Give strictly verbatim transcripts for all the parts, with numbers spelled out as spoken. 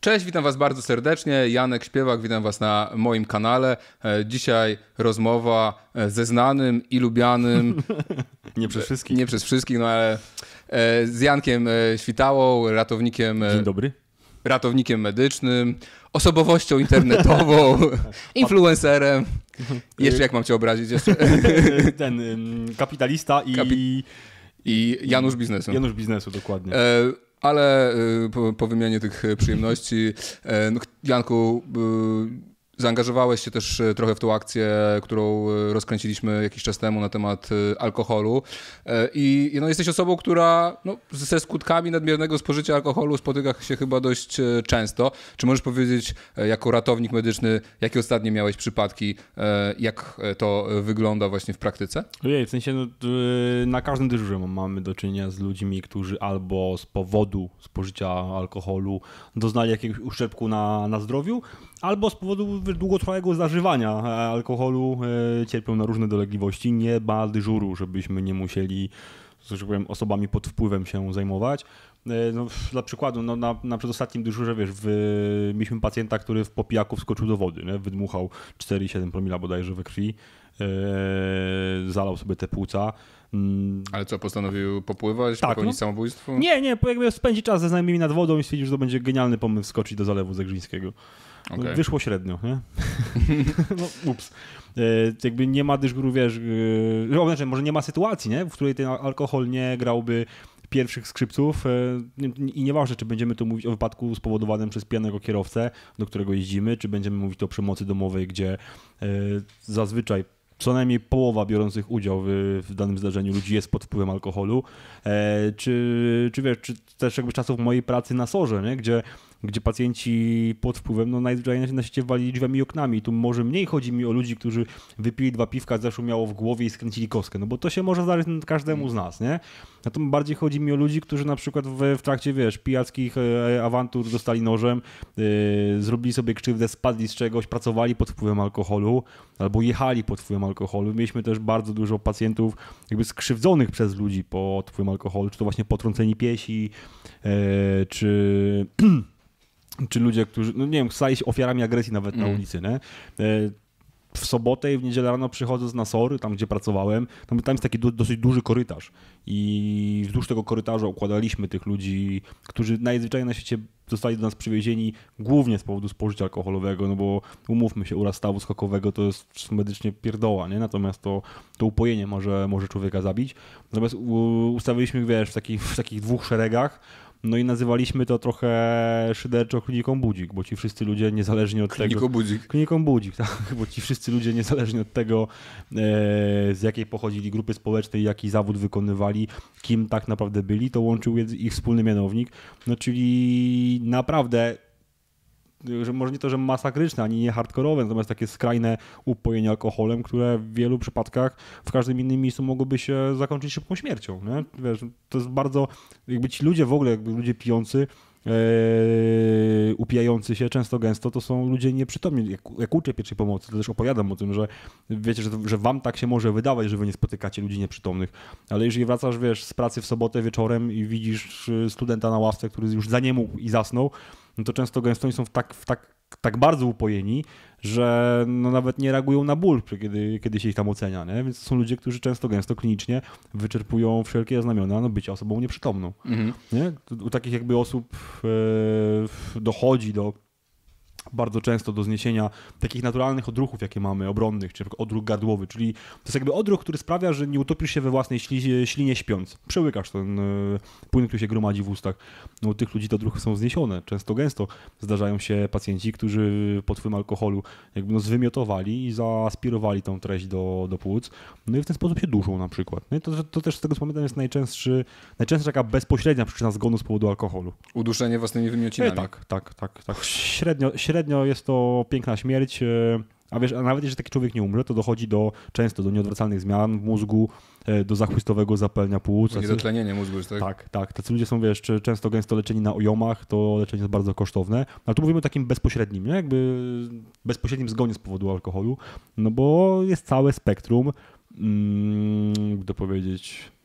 Cześć, witam was bardzo serdecznie. Janek Śpiewak, witam was na moim kanale. Dzisiaj rozmowa ze znanym i lubianym... Nie przez wszystkich. Nie przez wszystkich, no ale z Jankiem Świtałą, ratownikiem... Dzień dobry. Ratownikiem medycznym, osobowością internetową, influencerem. Jeszcze jak mam cię obrazić? Jeszcze? Ten kapitalista i... Kapi... I Janusz Biznesu. Janusz Biznesu, dokładnie. E, ale po, po wymianie tych przyjemności, e, no, Janku, e, zaangażowałeś się też trochę w tą akcję, którą rozkręciliśmy jakiś czas temu na temat alkoholu i no, jesteś osobą, która no, ze skutkami nadmiernego spożycia alkoholu spotyka się chyba dość często. Czy możesz powiedzieć, jako ratownik medyczny, jakie ostatnie miałeś przypadki, jak to wygląda właśnie w praktyce? Ojej, w sensie no, na każdym dyżurze mamy do czynienia z ludźmi, którzy albo z powodu spożycia alkoholu doznali jakiegoś uszczerbku na, na zdrowiu, albo z powodu długotrwałego zażywania alkoholu cierpią na różne dolegliwości. Nie ma dyżuru, żebyśmy nie musieli, że tak powiem, osobami pod wpływem się zajmować. No, dla przykładu, no, na, na przedostatnim dyżurze, wiesz, w, mieliśmy pacjenta, który w popijaku wskoczył do wody, nie? Wydmuchał cztery przecinek siedem promila bodajże we krwi, e, zalał sobie te płuca. Ale co, postanowił popływać, tak, popełnić no. samobójstwo? Nie, nie, jakby spędzi czas ze znajomymi nad wodą i stwierdził, że to będzie genialny pomysł skoczyć do Zalewu Zegrzyńskiego. Okay. Wyszło średnio, nie? No, ups. E, jakby nie ma dyżuru, wiesz, e, znaczy, może nie ma sytuacji, nie? W której ten alkohol nie grałby pierwszych skrzypców e, i nieważne, czy będziemy tu mówić o wypadku spowodowanym przez pijanego kierowcę, do którego jeździmy, czy będziemy mówić o przemocy domowej, gdzie e, zazwyczaj co najmniej połowa biorących udział w, w danym zdarzeniu ludzi jest pod wpływem alkoholu, e, czy, czy wiesz, czy też jakby czasów mojej pracy na sorze, nie? Gdzie, gdzie pacjenci pod wpływem no najzwyczajniej na świecie walili drzwiami i oknami. I tu może mniej chodzi mi o ludzi, którzy wypili dwa piwka, zaszumiało w głowie i skręcili kostkę, no bo to się może zdarzyć każdemu z nas, nie? Natomiast bardziej chodzi mi o ludzi, którzy na przykład w, w trakcie, wiesz, pijackich e, awantur dostali nożem, e, zrobili sobie krzywdę, spadli z czegoś, pracowali pod wpływem alkoholu albo jechali pod wpływem alkoholu. Mieliśmy też bardzo dużo pacjentów jakby skrzywdzonych przez ludzi pod wpływem alkoholu, czy to właśnie potrąceni piesi, e, czy... czy ludzie, którzy, no nie wiem, stali się ofiarami agresji nawet mm. na ulicy, nie? W sobotę i w niedzielę rano przychodząc na SOR, tam gdzie pracowałem, tam, tam jest taki du- dosyć duży korytarz i wzdłuż tego korytarza układaliśmy tych ludzi, którzy najzwyczajniej na świecie zostali do nas przywiezieni głównie z powodu spożycia alkoholowego, no bo umówmy się, uraz stawu skokowego to jest medycznie pierdoła, nie? Natomiast to, to upojenie może, może człowieka zabić. Natomiast u- ustawiliśmy, wiesz, w takich, w takich dwóch szeregach. No i nazywaliśmy to trochę szyderczo kliniką budzik, bo ci wszyscy ludzie niezależnie od Kliniką tego... budzik. Kliniką budzik, tak, bo ci wszyscy ludzie niezależnie od tego, e, z jakiej pochodzili grupy społecznej, jaki zawód wykonywali, kim tak naprawdę byli, to łączył ich wspólny mianownik. No czyli naprawdę... że może nie to, że masakryczne, ani nie hardkorowe, natomiast takie skrajne upojenie alkoholem, które w wielu przypadkach w każdym innym miejscu mogłoby się zakończyć szybką śmiercią. Nie? Wiesz, to jest bardzo, jakby ci ludzie w ogóle, jakby ludzie pijący, Yy, upijający się często gęsto, to są ludzie nieprzytomni. Jak, jak uczę pierwszej pomocy, to też opowiadam o tym, że wiecie, że, że wam tak się może wydawać, że wy nie spotykacie ludzi nieprzytomnych, ale jeżeli wracasz, wiesz, z pracy w sobotę wieczorem i widzisz studenta na ławce, który już zaniemógł i zasnął, no to często gęsto oni są w tak, w tak, tak bardzo upojeni, że no nawet nie reagują na ból, kiedy, kiedy się ich tam ocenia, nie? Więc to są ludzie, którzy często gęsto klinicznie wyczerpują wszelkie znamiona no, bycia osobą nieprzytomną. Mhm. Nie? U takich jakby osób e, dochodzi do bardzo często do zniesienia takich naturalnych odruchów, jakie mamy, obronnych, czy odruch gardłowy, czyli to jest jakby odruch, który sprawia, że nie utopisz się we własnej ślinie, ślinie śpiąc. Przełykasz ten y, płyn, który się gromadzi w ustach. No, u tych ludzi te odruchy są zniesione. Często, gęsto zdarzają się pacjenci, którzy pod wpływem alkoholu jakby no, zwymiotowali i zaaspirowali tą treść do, do płuc. No i w ten sposób się duszą na przykład. No i to, to też z tego co pamiętam jest najczęstszy, najczęstsza taka bezpośrednia przyczyna zgonu z powodu alkoholu. Uduszenie własnymi wymiocinami. E, tak, tak, tak, tak. Średnio, średnio jest to piękna śmierć, a wiesz, a nawet jeżeli taki człowiek nie umrze, to dochodzi do często do nieodwracalnych zmian w mózgu, do zachłystowego zapalenia płuc. Niedotlenienie mózgu jest, tak? Tak, tak. Tacy ludzie są, wiesz, często gęsto leczeni na ojomach, to leczenie jest bardzo kosztowne. Ale tu mówimy o takim bezpośrednim, nie? Jakby bezpośrednim zgonie z powodu alkoholu, no bo jest całe spektrum, mm, jak to powiedzieć...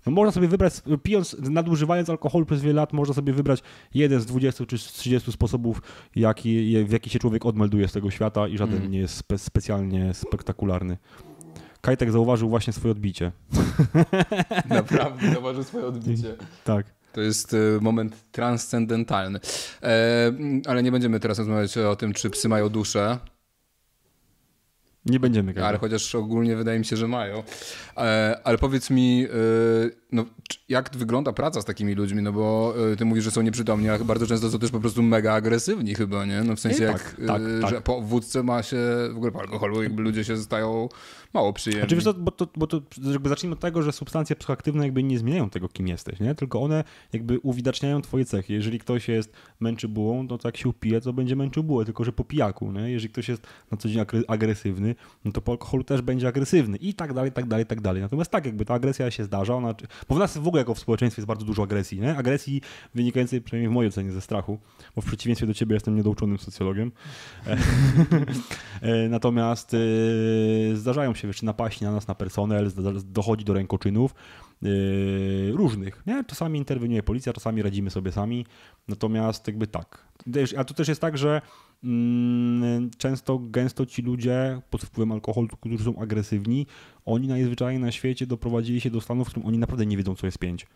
No można sobie wybrać, pijąc, nadużywając alkoholu przez wiele lat, można sobie wybrać jeden z dwudziestu czy trzydziestu sposobów, jaki, w jaki się człowiek odmelduje z tego świata i żaden mm. nie jest spe, specjalnie spektakularny. Kajtek zauważył właśnie swoje odbicie. Naprawdę zauważył swoje odbicie. Tak. To jest moment transcendentalny. E, ale nie będziemy teraz rozmawiać o tym, czy psy mają duszę. Nie będziemy. Każdy. Ale chociaż ogólnie wydaje mi się, że mają. E, ale powiedz mi, e, no, jak wygląda praca z takimi ludźmi? No bo e, ty mówisz, że są nieprzytomni, ale bardzo często są też po prostu mega agresywni chyba, nie? No w sensie, nie, jak, tak, tak, e, tak. że po wódce ma się, w ogóle po alkoholu, jakby ludzie się stają mało przyjemni. Znaczy, wiesz, to, bo to, bo to jakby zacznijmy od tego, że substancje psychoaktywne jakby nie zmieniają tego, kim jesteś, nie? Tylko one jakby uwidaczniają twoje cechy. Jeżeli ktoś jest męczy bułą, no to jak się upije, to będzie męczył bułę, tylko że po pijaku, nie? Jeżeli ktoś jest na co dzień agresywny, no to po alkoholu też będzie agresywny i tak dalej, tak dalej, tak dalej. Natomiast tak, jakby ta agresja się zdarza, ona, bo w nas w ogóle jako w społeczeństwie jest bardzo dużo agresji, nie? Agresji wynikającej, przynajmniej w mojej ocenie, ze strachu, bo w przeciwieństwie do ciebie jestem niedouczonym socjologiem. Natomiast yy, zdarzają się, wiesz, napaści na nas, na personel, dochodzi do rękoczynów yy, różnych, nie? Czasami interweniuje policja, czasami radzimy sobie sami, natomiast jakby tak. A to też jest tak, że mm, często, gęsto ci ludzie pod wpływem alkoholu, którzy są agresywni, oni najzwyczajniej na świecie doprowadzili się do stanu, w którym oni naprawdę nie wiedzą, co jest pięć.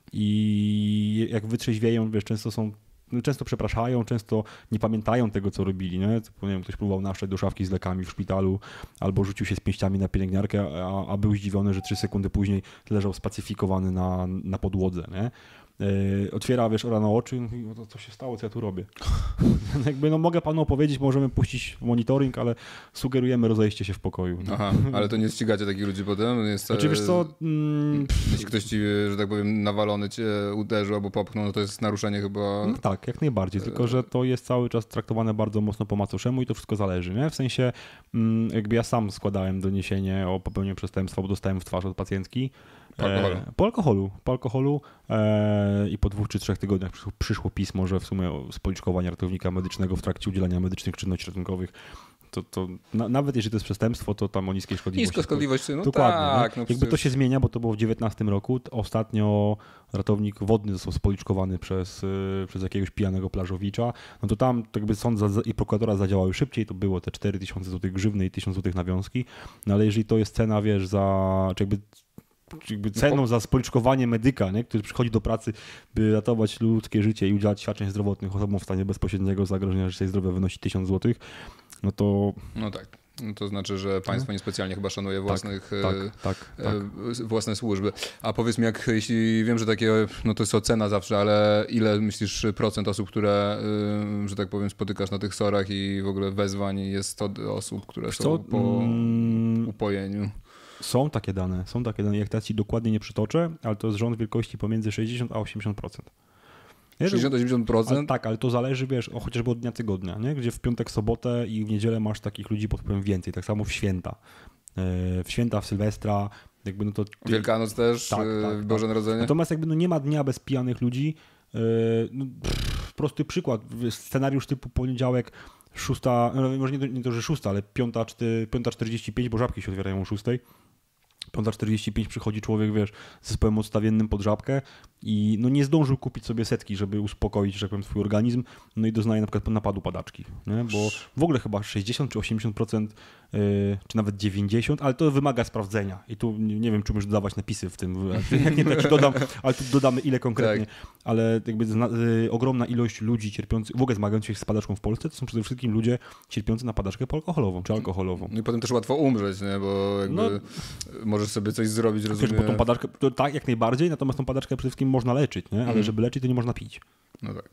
I jak wytrzeźwieją, wiesz, często są często przepraszają, często nie pamiętają tego, co robili. Nie? Nie wiem, ktoś próbował naszczać do szafki z lekami w szpitalu albo rzucił się z pięściami na pielęgniarkę, a, a był zdziwiony, że trzy sekundy później leżał spacyfikowany na, na podłodze. Nie? Yy, otwiera, wiesz, rano oczy i mówi, no to co się stało, co ja tu robię? Jakby, no mogę panu opowiedzieć, możemy puścić monitoring, ale sugerujemy rozejście się w pokoju. No. Aha, ale to nie ścigacie takich ludzi potem? Jest, znaczy, wiesz co... Mm, jeśli ktoś ci, że tak powiem, nawalony cię uderzył albo popchnął, no to jest naruszenie chyba... No tak, jak najbardziej, tylko że to jest cały czas traktowane bardzo mocno po macoszemu i to wszystko zależy, nie? W sensie, mm, jakby ja sam składałem doniesienie o popełnieniu przestępstwa, bo dostałem w twarz od pacjentki. Po alkoholu. E, po alkoholu, po alkoholu e, i po dwóch czy trzech tygodniach przyszło, przyszło pismo, że w sumie z policzkowania ratownika medycznego w trakcie udzielania medycznych czynności ratunkowych, to, to na, nawet jeżeli to jest przestępstwo, to tam o niskiej szkodliwości. Nisko szkodliwości, no dokładnie, tak. No, no jakby to się zmienia, bo to było w dziewiętnastym roku. Ostatnio ratownik wodny został spoliczkowany przez, przez jakiegoś pijanego plażowicza. No to tam to jakby sąd za, i prokuratora zadziałały szybciej, to było te cztery tysiące złotych grzywny i tysiąc złotych nawiązki. No ale jeżeli to jest cena, wiesz, za, czy jakby jakby ceną za spoliczkowanie medyka, nie? Który przychodzi do pracy, by ratować ludzkie życie i udzielać świadczeń zdrowotnych osobom w stanie bezpośredniego zagrożenia życia i zdrowia wynosi tysiąc złotych, no to... No tak. No to znaczy, że państwo niespecjalnie chyba szanuje własnych, tak, tak, tak, tak. własne służby. A powiedz mi, jak, jeśli wiem, że takie, no to jest ocena zawsze, ale ile myślisz procent osób, które, że tak powiem, spotykasz na tych sorach i w ogóle wezwań jest to osób, które Wiesz są co? po upojeniu? Są takie dane, są takie dane, jak teraz ci dokładnie nie przytoczę, ale to jest rząd wielkości pomiędzy sześćdziesiąt a osiemdziesiąt procent. sześćdziesiąt do osiemdziesięciu procent? Ale tak, ale to zależy, wiesz, o, chociażby od dnia tygodnia, nie? Gdzie w piątek, sobotę i w niedzielę masz takich ludzi pod wpływem więcej, tak samo w święta. W święta, w Sylwestra, jakby no to... Wielkanoc też, tak, tak, Boże tak. Narodzenie? Natomiast jakby no nie ma dnia bez pijanych ludzi. No, pff, prosty przykład, scenariusz typu poniedziałek, szósta, no może nie to, nie to, że szósta, ale piąta, piąta czterdzieści pięć, bo żabki się otwierają o szóstej. piąta czterdzieści pięć przychodzi człowiek, wiesz, z zespołem odstawiennym pod żabkę i no nie zdążył kupić sobie setki, żeby uspokoić, że tak powiem, swój organizm, no i doznaje na przykład napadu padaczki, nie? Bo w ogóle chyba sześćdziesiąt czy osiemdziesiąt procent, yy, czy nawet dziewięćdziesiąt procent, ale to wymaga sprawdzenia i tu nie, nie wiem, czy możesz dodawać napisy w tym, jak nie tak, czy dodam, ale tu dodamy ile konkretnie, tak. Ale jakby zna, yy, ogromna ilość ludzi cierpiących, w ogóle zmagających się z padaczką w Polsce, to są przede wszystkim ludzie cierpiący na padaczkę poalkoholową czy alkoholową. No i potem też łatwo umrzeć, nie? Bo jakby no, możesz sobie coś zrobić, rozumiem. Wiesz, bo tą padaczkę, to tak, jak najbardziej, natomiast tą padaczkę przede wszystkim można leczyć, nie? Ale mm. żeby leczyć, to nie można pić. No tak.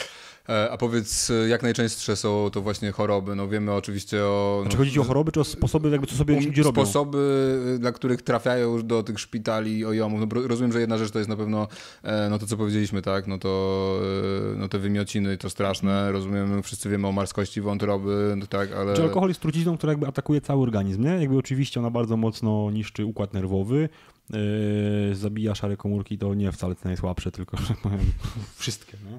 A powiedz, jak najczęstsze są to właśnie choroby? No wiemy oczywiście o... Znaczy no, chodzi ci o choroby, czy o sposoby, jakby co sobie um, ludzie robią? Sposoby, dla których trafiają już do tych szpitali ojomów. No, rozumiem, że jedna rzecz to jest na pewno no to, co powiedzieliśmy, tak? No to no, te wymiociny to straszne. Rozumiem, wszyscy wiemy o marskości wątroby, no, tak, ale... Czy alkohol jest trucizną, która jakby atakuje cały organizm, nie? Jakby oczywiście ona bardzo mocno niszczy układ nerwowy, Yy, zabija szare komórki, to nie wcale te najsłabsze, tylko że powiem, wszystkie. Nie?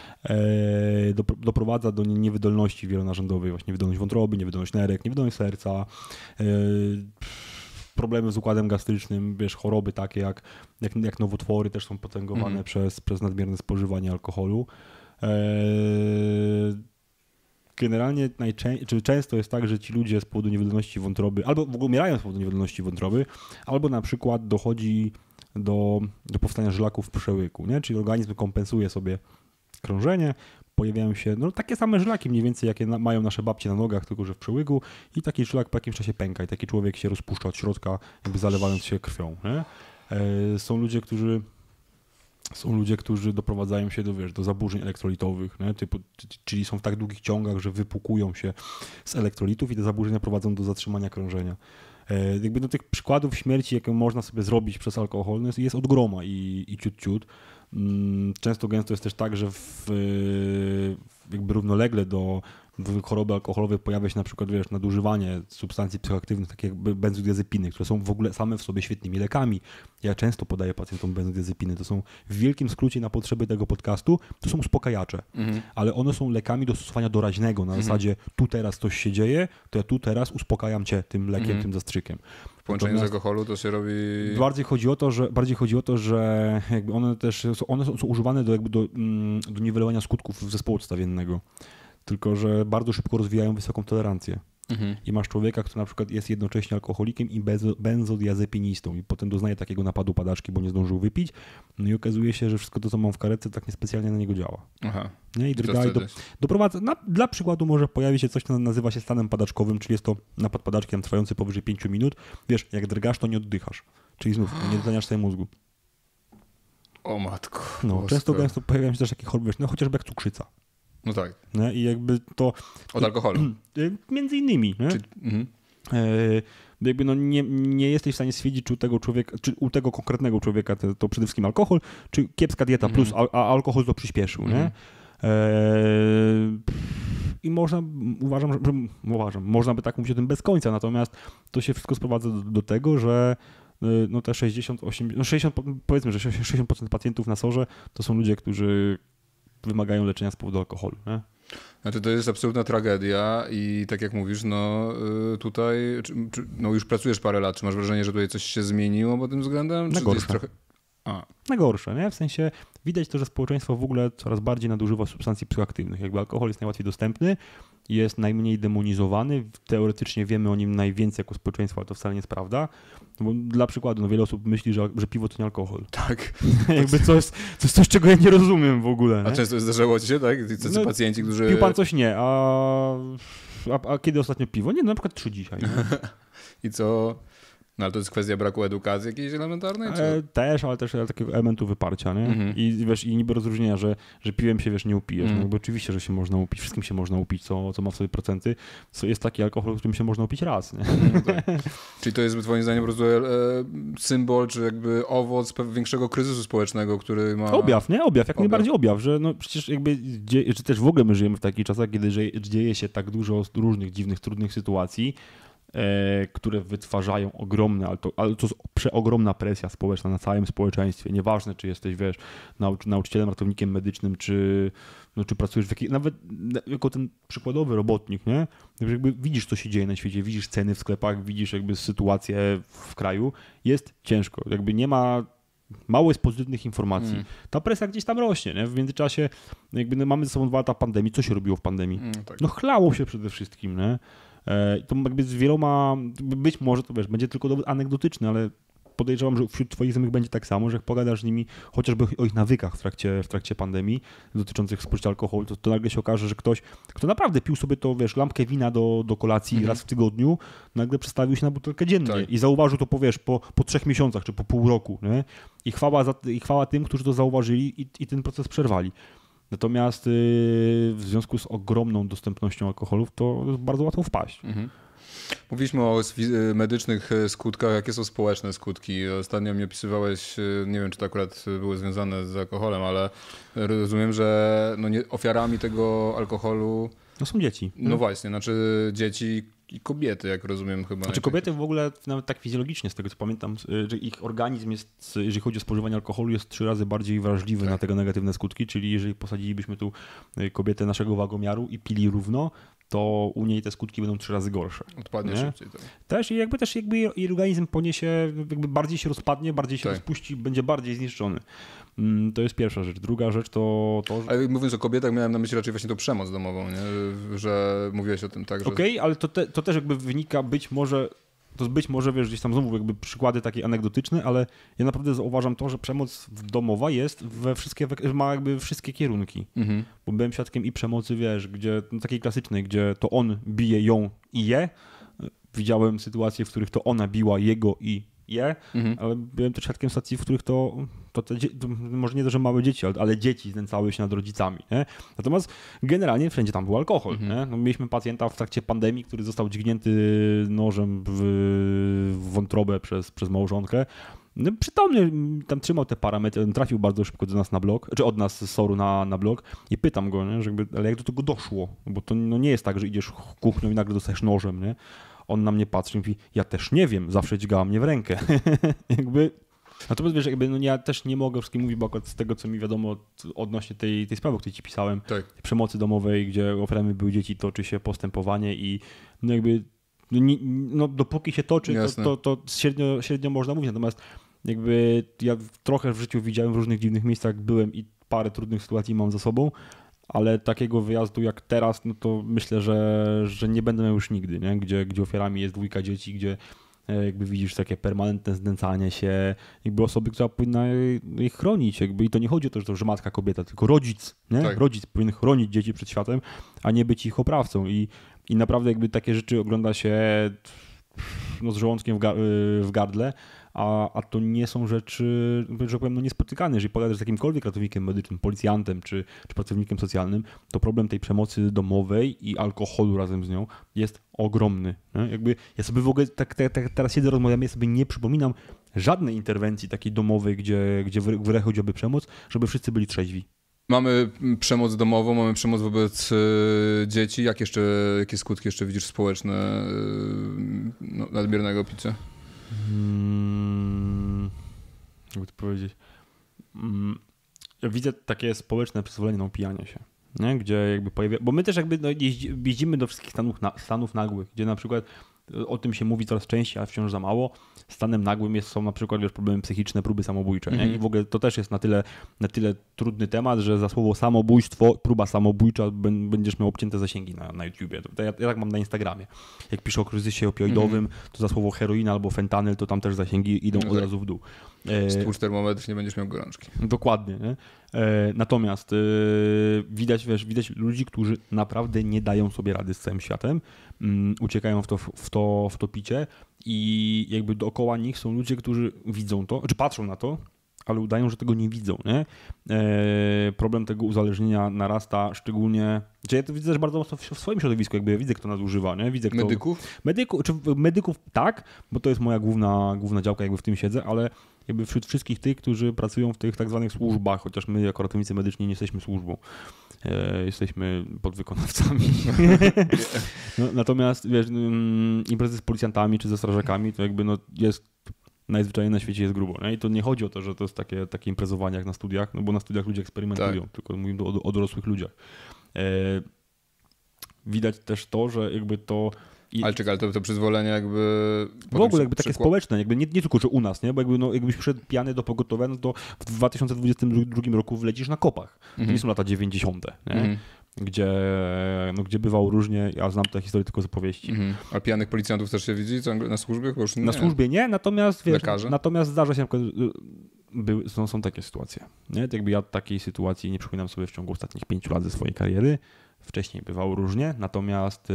Yy, doprowadza do niewydolności wielonarządowej, właśnie niewydolność wątroby, niewydolność nerek, niewydolność serca. Yy, problemy z układem gastrycznym, wiesz, choroby takie jak, jak, jak nowotwory też są potęgowane mm. przez, przez nadmierne spożywanie alkoholu. Eee, Generalnie najczę- czy często jest tak, że ci ludzie z powodu niewydolności wątroby, albo w ogóle umierają z powodu niewydolności wątroby, albo na przykład dochodzi do, do powstania żlaków w przełyku, nie? Czyli organizm kompensuje sobie krążenie, pojawiają się no, takie same żlaki mniej więcej, jakie na, mają nasze babcie na nogach, tylko że w przełyku i taki żlak po jakimś czasie pęka i taki człowiek się rozpuszcza od środka, jakby zalewając się krwią. Nie? E, są ludzie, którzy Są ludzie, którzy doprowadzają się do, wiesz, do zaburzeń elektrolitowych, nie? Typu, czyli są w tak długich ciągach, że wypukują się z elektrolitów i te zaburzenia prowadzą do zatrzymania krążenia. E, jakby do tych przykładów śmierci, jakie można sobie zrobić przez alkohol, jest, jest od groma i, i ciut, ciut. Często gęsto jest też tak, że w, jakby równolegle do choroby alkoholowej pojawia się na przykład, wiesz, nadużywanie substancji psychoaktywnych, takie jak benzodiazepiny, które są w ogóle same w sobie świetnymi lekami. Ja często podaję pacjentom benzodiazepiny. To są w wielkim skrócie na potrzeby tego podcastu, to są uspokajacze, mhm. ale one są lekami do stosowania doraźnego. Na mhm. zasadzie tu teraz coś się dzieje, to ja tu teraz uspokajam cię tym lekiem, mhm. tym zastrzykiem. W połączeniu z alkoholu to się robi... Bardziej chodzi o to, że, bardziej chodzi o to, że jakby one też są, one są, są używane do, jakby do, do niwelowania skutków zespołu odstawiennego. Tylko że bardzo szybko rozwijają wysoką tolerancję. Mhm. I masz człowieka, który na przykład jest jednocześnie alkoholikiem i benzodiazepinistą i potem doznaje takiego napadu padaczki, bo nie zdążył wypić. No i okazuje się, że wszystko to, co mam w karetce, tak niespecjalnie na niego działa. Aha. Nie? I drga i do, doprowadza, na, dla przykładu może pojawi się coś, co nazywa się stanem padaczkowym, czyli jest to napad padaczki tam trwający powyżej pięciu minut. Wiesz, jak drgasz, to nie oddychasz. Czyli znów nie dotleniasz sobie mózgu. O matko. No, często gęsto pojawiają się też takie choroby, no chociażby jak cukrzyca. No tak. Nie? I jakby to... Od alkoholu. Między innymi. Nie? Czy, mhm. e, jakby no nie, nie jesteś w stanie stwierdzić, czy u tego człowieka, czy u tego konkretnego człowieka to, to przede wszystkim alkohol, czy kiepska dieta mhm. plus a, a alkohol to przyspieszył. Mhm. Nie? E, I można, uważam, że, uważam, można by tak mówić o tym bez końca, natomiast to się wszystko sprowadza do, do tego, że no te sześćdziesiąt, osiemdziesiąt, no sześćdziesiąt, powiedzmy, że sześćdziesiąt procent pacjentów na sorze to są ludzie, którzy wymagają leczenia z powodu alkoholu. Nie? Znaczy to jest absolutna tragedia i tak jak mówisz, no tutaj czy, czy, no już pracujesz parę lat, czy masz wrażenie, że tutaj coś się zmieniło pod tym względem? Na czy gorsze. Jest trochę... A. Na gorsze, nie? W sensie widać to, że społeczeństwo w ogóle coraz bardziej nadużywa substancji psychoaktywnych. Jakby alkohol jest najłatwiej dostępny, jest najmniej demonizowany, teoretycznie wiemy o nim najwięcej jako społeczeństwo, ale to wcale nie jest prawda. Bo dla przykładu, no wiele osób myśli, że, że piwo to nie alkohol. Tak. Jakby coś, coś, coś, czego ja nie rozumiem w ogóle. Nie? A często zdarzało ci się, tak? Tacy no, pacjenci, którzy... Pił pan coś? Nie. A, a, a kiedy ostatnio piwo? Nie, no na przykład trzy dzisiaj. I co... No ale to jest kwestia braku edukacji jakiejś elementarnej? Czy... E, też, ale też takiego elementu wyparcia, nie? Mhm. I wiesz, i niby rozróżnienia, że, że piwem się, wiesz, nie upijesz. Mhm. No, bo oczywiście, że się można upić, wszystkim się można upić, co, co ma w sobie procenty. Co jest taki alkohol, którym się można upić raz, nie? No tak. Czyli to jest twoim zdaniem po prostu e, symbol, czy jakby owoc większego kryzysu społecznego, który ma... Objaw, nie? Objaw, jak objaw. najbardziej objaw, że no przecież jakby, dzieje, czy też w ogóle my żyjemy w takich czasach, kiedy dzieje się tak dużo różnych dziwnych, trudnych sytuacji, które wytwarzają ogromne, ale to, ale to jest przeogromna presja społeczna na całym społeczeństwie. Nieważne, czy jesteś, wiesz, nauc- nauczycielem, ratownikiem medycznym, czy, no, czy pracujesz w jakiej, nawet jako ten przykładowy robotnik, nie? Jakby widzisz, co się dzieje na świecie, widzisz ceny w sklepach, widzisz jakby sytuację w kraju. Jest ciężko. Jakby nie ma Mało jest pozytywnych informacji. Mm. Ta presja gdzieś tam rośnie. Nie? W międzyczasie jakby no, mamy ze sobą dwa lata pandemii. Co się robiło w pandemii? Mm, tak. No chlało się przede wszystkim. Nie? E, to jakby z wieloma, być może to wiesz, będzie tylko dowód anegdotyczny, ale podejrzewam, że wśród twoich znajomych będzie tak samo, że jak pogadasz z nimi chociażby o ich nawykach w trakcie, w trakcie pandemii dotyczących spożycia alkoholu, to, to nagle się okaże, że ktoś, kto naprawdę pił sobie to, wiesz, lampkę wina do, do kolacji mm-hmm. raz w tygodniu, nagle przestawił się na butelkę dziennie tak. i zauważył to, powiesz, po, po trzech miesiącach czy po pół roku. Nie? I, chwała za, I chwała tym, którzy to zauważyli i, i ten proces przerwali. Natomiast yy, w związku z ogromną dostępnością alkoholów to jest bardzo łatwo wpaść. Mm-hmm. Mówiliśmy o medycznych skutkach, jakie są społeczne skutki. Ostatnio mi opisywałeś, nie wiem, czy to akurat były związane z alkoholem, ale rozumiem, że no nie, ofiarami tego alkoholu... No są dzieci. No, no właśnie, znaczy dzieci i kobiety, jak rozumiem chyba. Znaczy kobiety w ogóle nawet tak fizjologicznie, z tego co pamiętam, że ich organizm jest, jeżeli chodzi o spożywanie alkoholu, jest trzy razy bardziej wrażliwy tak. na tego negatywne skutki, czyli jeżeli posadzilibyśmy tu kobietę naszego wagomiaru i pili równo, to u niej te skutki będą trzy razy gorsze. Odpadnie nie? szybciej. Tak. Też i jakby też jakby jej organizm poniesie, jakby bardziej się rozpadnie, bardziej się tak. rozpuści, będzie bardziej zniszczony. To jest pierwsza rzecz. Druga rzecz to... to że... Ale mówiąc o kobietach, miałem na myśli raczej właśnie tą przemoc domową, nie? Że mówiłeś o tym tak, że... Okej, okay, ale to, te, to też jakby wynika być może... To być może, wiesz, gdzieś tam znowu jakby przykłady takie anegdotyczne, ale ja naprawdę zauważam to, że przemoc domowa jest we wszystkie, ma jakby wszystkie kierunki. Mhm. Bo byłem świadkiem i przemocy, wiesz, gdzie, no takiej klasycznej, gdzie to on bije ją i je. Widziałem sytuacje, w których to ona biła jego i je, mhm. ale byłem też świadkiem sytuacji, w których to, to, te, to może nie to, że małe dzieci, ale, ale dzieci znęcały się nad rodzicami. Nie? Natomiast generalnie wszędzie tam był alkohol. Mhm. Nie? No, mieliśmy pacjenta w trakcie pandemii, który został dźgnięty nożem w, w wątrobę przez, przez małżonkę. No, przytomny, tam trzymał te parametry, trafił bardzo szybko do nas na blog, czy od nas z Soru na, na blog i pytam go, nie, że jakby, ale jak do tego doszło? Bo to no, nie jest tak, że idziesz kuchnią i nagle dostajesz nożem, nie? On na mnie patrzy i mówi, ja też nie wiem, zawsze dźgała mnie w rękę. jakby... Natomiast wiesz, jakby, no ja też nie mogę wszystkim mówić, bo akurat z tego, co mi wiadomo odnośnie tej, tej sprawy, o której ci pisałem, tak. przemocy domowej, gdzie ofiarami były dzieci, toczy się postępowanie i no jakby no, nie, no dopóki się toczy, to, to, to średnio, średnio można mówić. Natomiast jakby ja trochę w życiu widziałem, w różnych dziwnych miejscach byłem i parę trudnych sytuacji mam za sobą, ale takiego wyjazdu jak teraz, no to myślę, że, że nie będę miał już nigdy, nie? Gdzie, gdzie ofiarami jest dwójka dzieci, gdzie jakby widzisz takie permanentne znęcanie się, jakby osoby, która powinna ich chronić, jakby i to nie chodzi o to, że to że matka, kobieta, tylko rodzic, nie? Tak. Rodzic powinien chronić dzieci przed światem, a nie być ich oprawcą i, i naprawdę jakby takie rzeczy ogląda się no, z żołądkiem w, ga- w gardle, a, a to nie są rzeczy, że powiem, no niespotykane. Jeżeli pogadasz z jakimkolwiek ratownikiem medycznym, policjantem czy, czy pracownikiem socjalnym, to problem tej przemocy domowej i alkoholu razem z nią jest ogromny. Nie? Jakby ja sobie w ogóle tak, tak, tak teraz siedzę, rozmawiam, ja sobie nie przypominam żadnej interwencji takiej domowej, gdzie, gdzie w grę chodziłaby przemoc, żeby wszyscy byli trzeźwi. Mamy przemoc domową, mamy przemoc wobec y, dzieci. Jak jeszcze, jakie skutki jeszcze widzisz społeczne y, no, nadmiernego picia? Hmm, jakby to powiedzieć? Hmm, ja widzę takie społeczne przyzwolenie na upijanie się, nie? Gdzie jakby pojawia... Bo my też jakby no, jeździ, jeździmy do wszystkich stanów, na, stanów nagłych, gdzie na przykład o tym się mówi coraz częściej, ale wciąż za mało. Stanem nagłym jest, są na przykład wiesz, problemy psychiczne, próby samobójcze. Mm-hmm. Nie? I w ogóle to też jest na tyle, na tyle trudny temat, że za słowo samobójstwo, próba samobójcza będziesz miał obcięte zasięgi na, na YouTubie. To ja, ja tak mam na Instagramie. Jak piszę o kryzysie opioidowym, mm-hmm. to za słowo heroina albo fentanyl, to tam też zasięgi idą no od razu w dół. Stłucz termometr, nie będziesz miał gorączki. Dokładnie. Nie? Natomiast yy, widać, wiesz, widać ludzi, którzy naprawdę nie dają sobie rady z całym światem, um, uciekają w to, w, to, w to picie i jakby dookoła nich są ludzie, którzy widzą to, czy patrzą na to, ale udają, że tego nie widzą. Nie? E, problem tego uzależnienia narasta szczególnie, znaczy ja to widzę też bardzo mocno w, w swoim środowisku, jakby ja widzę, kto nadużywa. Nie? Widzę, kto, medyków? Medyku, czy medyków tak, bo to jest moja główna, główna działka, jakby w tym siedzę, ale jakby wśród wszystkich tych, którzy pracują w tych tak zwanych służbach, chociaż my jako ratownicy medyczni nie jesteśmy służbą. E, jesteśmy podwykonawcami. no, natomiast wiesz, imprezy z policjantami czy ze strażakami to jakby no jest najzwyczajniej na świecie jest grubo. Nie? I to nie chodzi o to, że to jest takie, takie imprezowanie jak na studiach, no bo na studiach ludzie eksperymentują, tak. tylko mówimy o, o dorosłych ludziach. E, widać też to, że jakby to... I... Ale czekaj, ale to, to przyzwolenie jakby... W ogóle jakby takie społeczne, jakby nie, nie tylko, że u nas, nie? Bo jakby no, jakbyś przyszedł pijany do pogotowia, no to w dwa tysiące dwudziestym drugim roku wlecisz na kopach. Mhm. To nie są lata dziewięćdziesiąte. Nie? Mhm. Gdzie, no, gdzie bywało różnie, ja znam tę historię tylko z opowieści. Mhm. A pijanych policjantów też się widzi na służbie? Bo już nie. Na służbie nie, natomiast wiesz, natomiast zdarza się na przykład, były, są, są takie sytuacje. Nie? Jakby ja takiej sytuacji nie przypominam sobie w ciągu ostatnich pięciu lat ze swojej kariery. Wcześniej bywało różnie, natomiast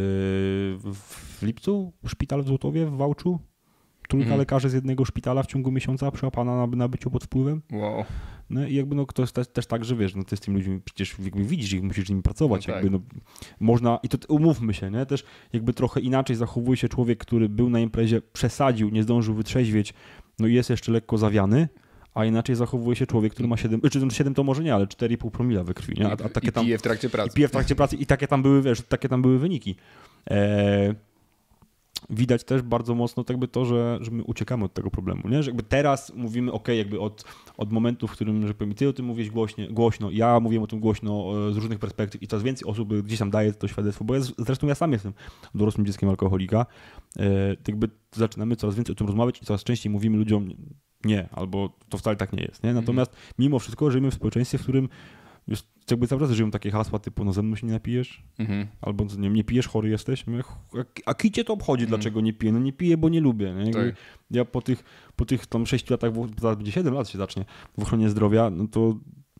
w lipcu szpital w Złotowie w Wałczu, trójka mhm. lekarzy z jednego szpitala w ciągu miesiąca przyłapana na, na byciu pod wpływem. Wow. No i jakby no to jest też, też tak, że wiesz, no ty z tymi ludźmi przecież jakby widzisz ich, musisz z nimi pracować. No jakby tak. no, można, i to umówmy się, nie? Też jakby trochę inaczej zachowuje się człowiek, który był na imprezie, przesadził, nie zdążył wytrzeźwieć, no i jest jeszcze lekko zawiany, a inaczej zachowuje się człowiek, który ma siedem, czy siedem to może nie, ale cztery i pół promila we krwi. Nie? A, a takie I tam, pije w trakcie pracy. I pije w trakcie pracy i takie tam były, wiesz, takie tam były wyniki. E, widać też bardzo mocno jakby to, że, że my uciekamy od tego problemu, nie? Że jakby teraz mówimy, ok, jakby od, od momentu, w którym, że powiem, ty o tym mówisz głośnie, głośno, ja mówiłem o tym głośno z różnych perspektyw i coraz więcej osób gdzieś tam daje to świadectwo, bo ja, zresztą ja sam jestem dorosłym dzieckiem alkoholika, jakby zaczynamy coraz więcej o tym rozmawiać i coraz częściej mówimy ludziom nie, albo to wcale tak nie jest, nie? Natomiast mimo wszystko żyjemy w społeczeństwie, w którym już jakby cały czas żyją takie hasła typu, no ze mną się nie napijesz, mhm. albo nie, nie pijesz, chory jesteś. A kicie to obchodzi, mhm. dlaczego nie piję? No nie piję, bo nie lubię. Nie? Tak. Ja po tych, po tych tam sześciu latach, zaraz będzie siedem lat się zacznie w ochronie zdrowia, no to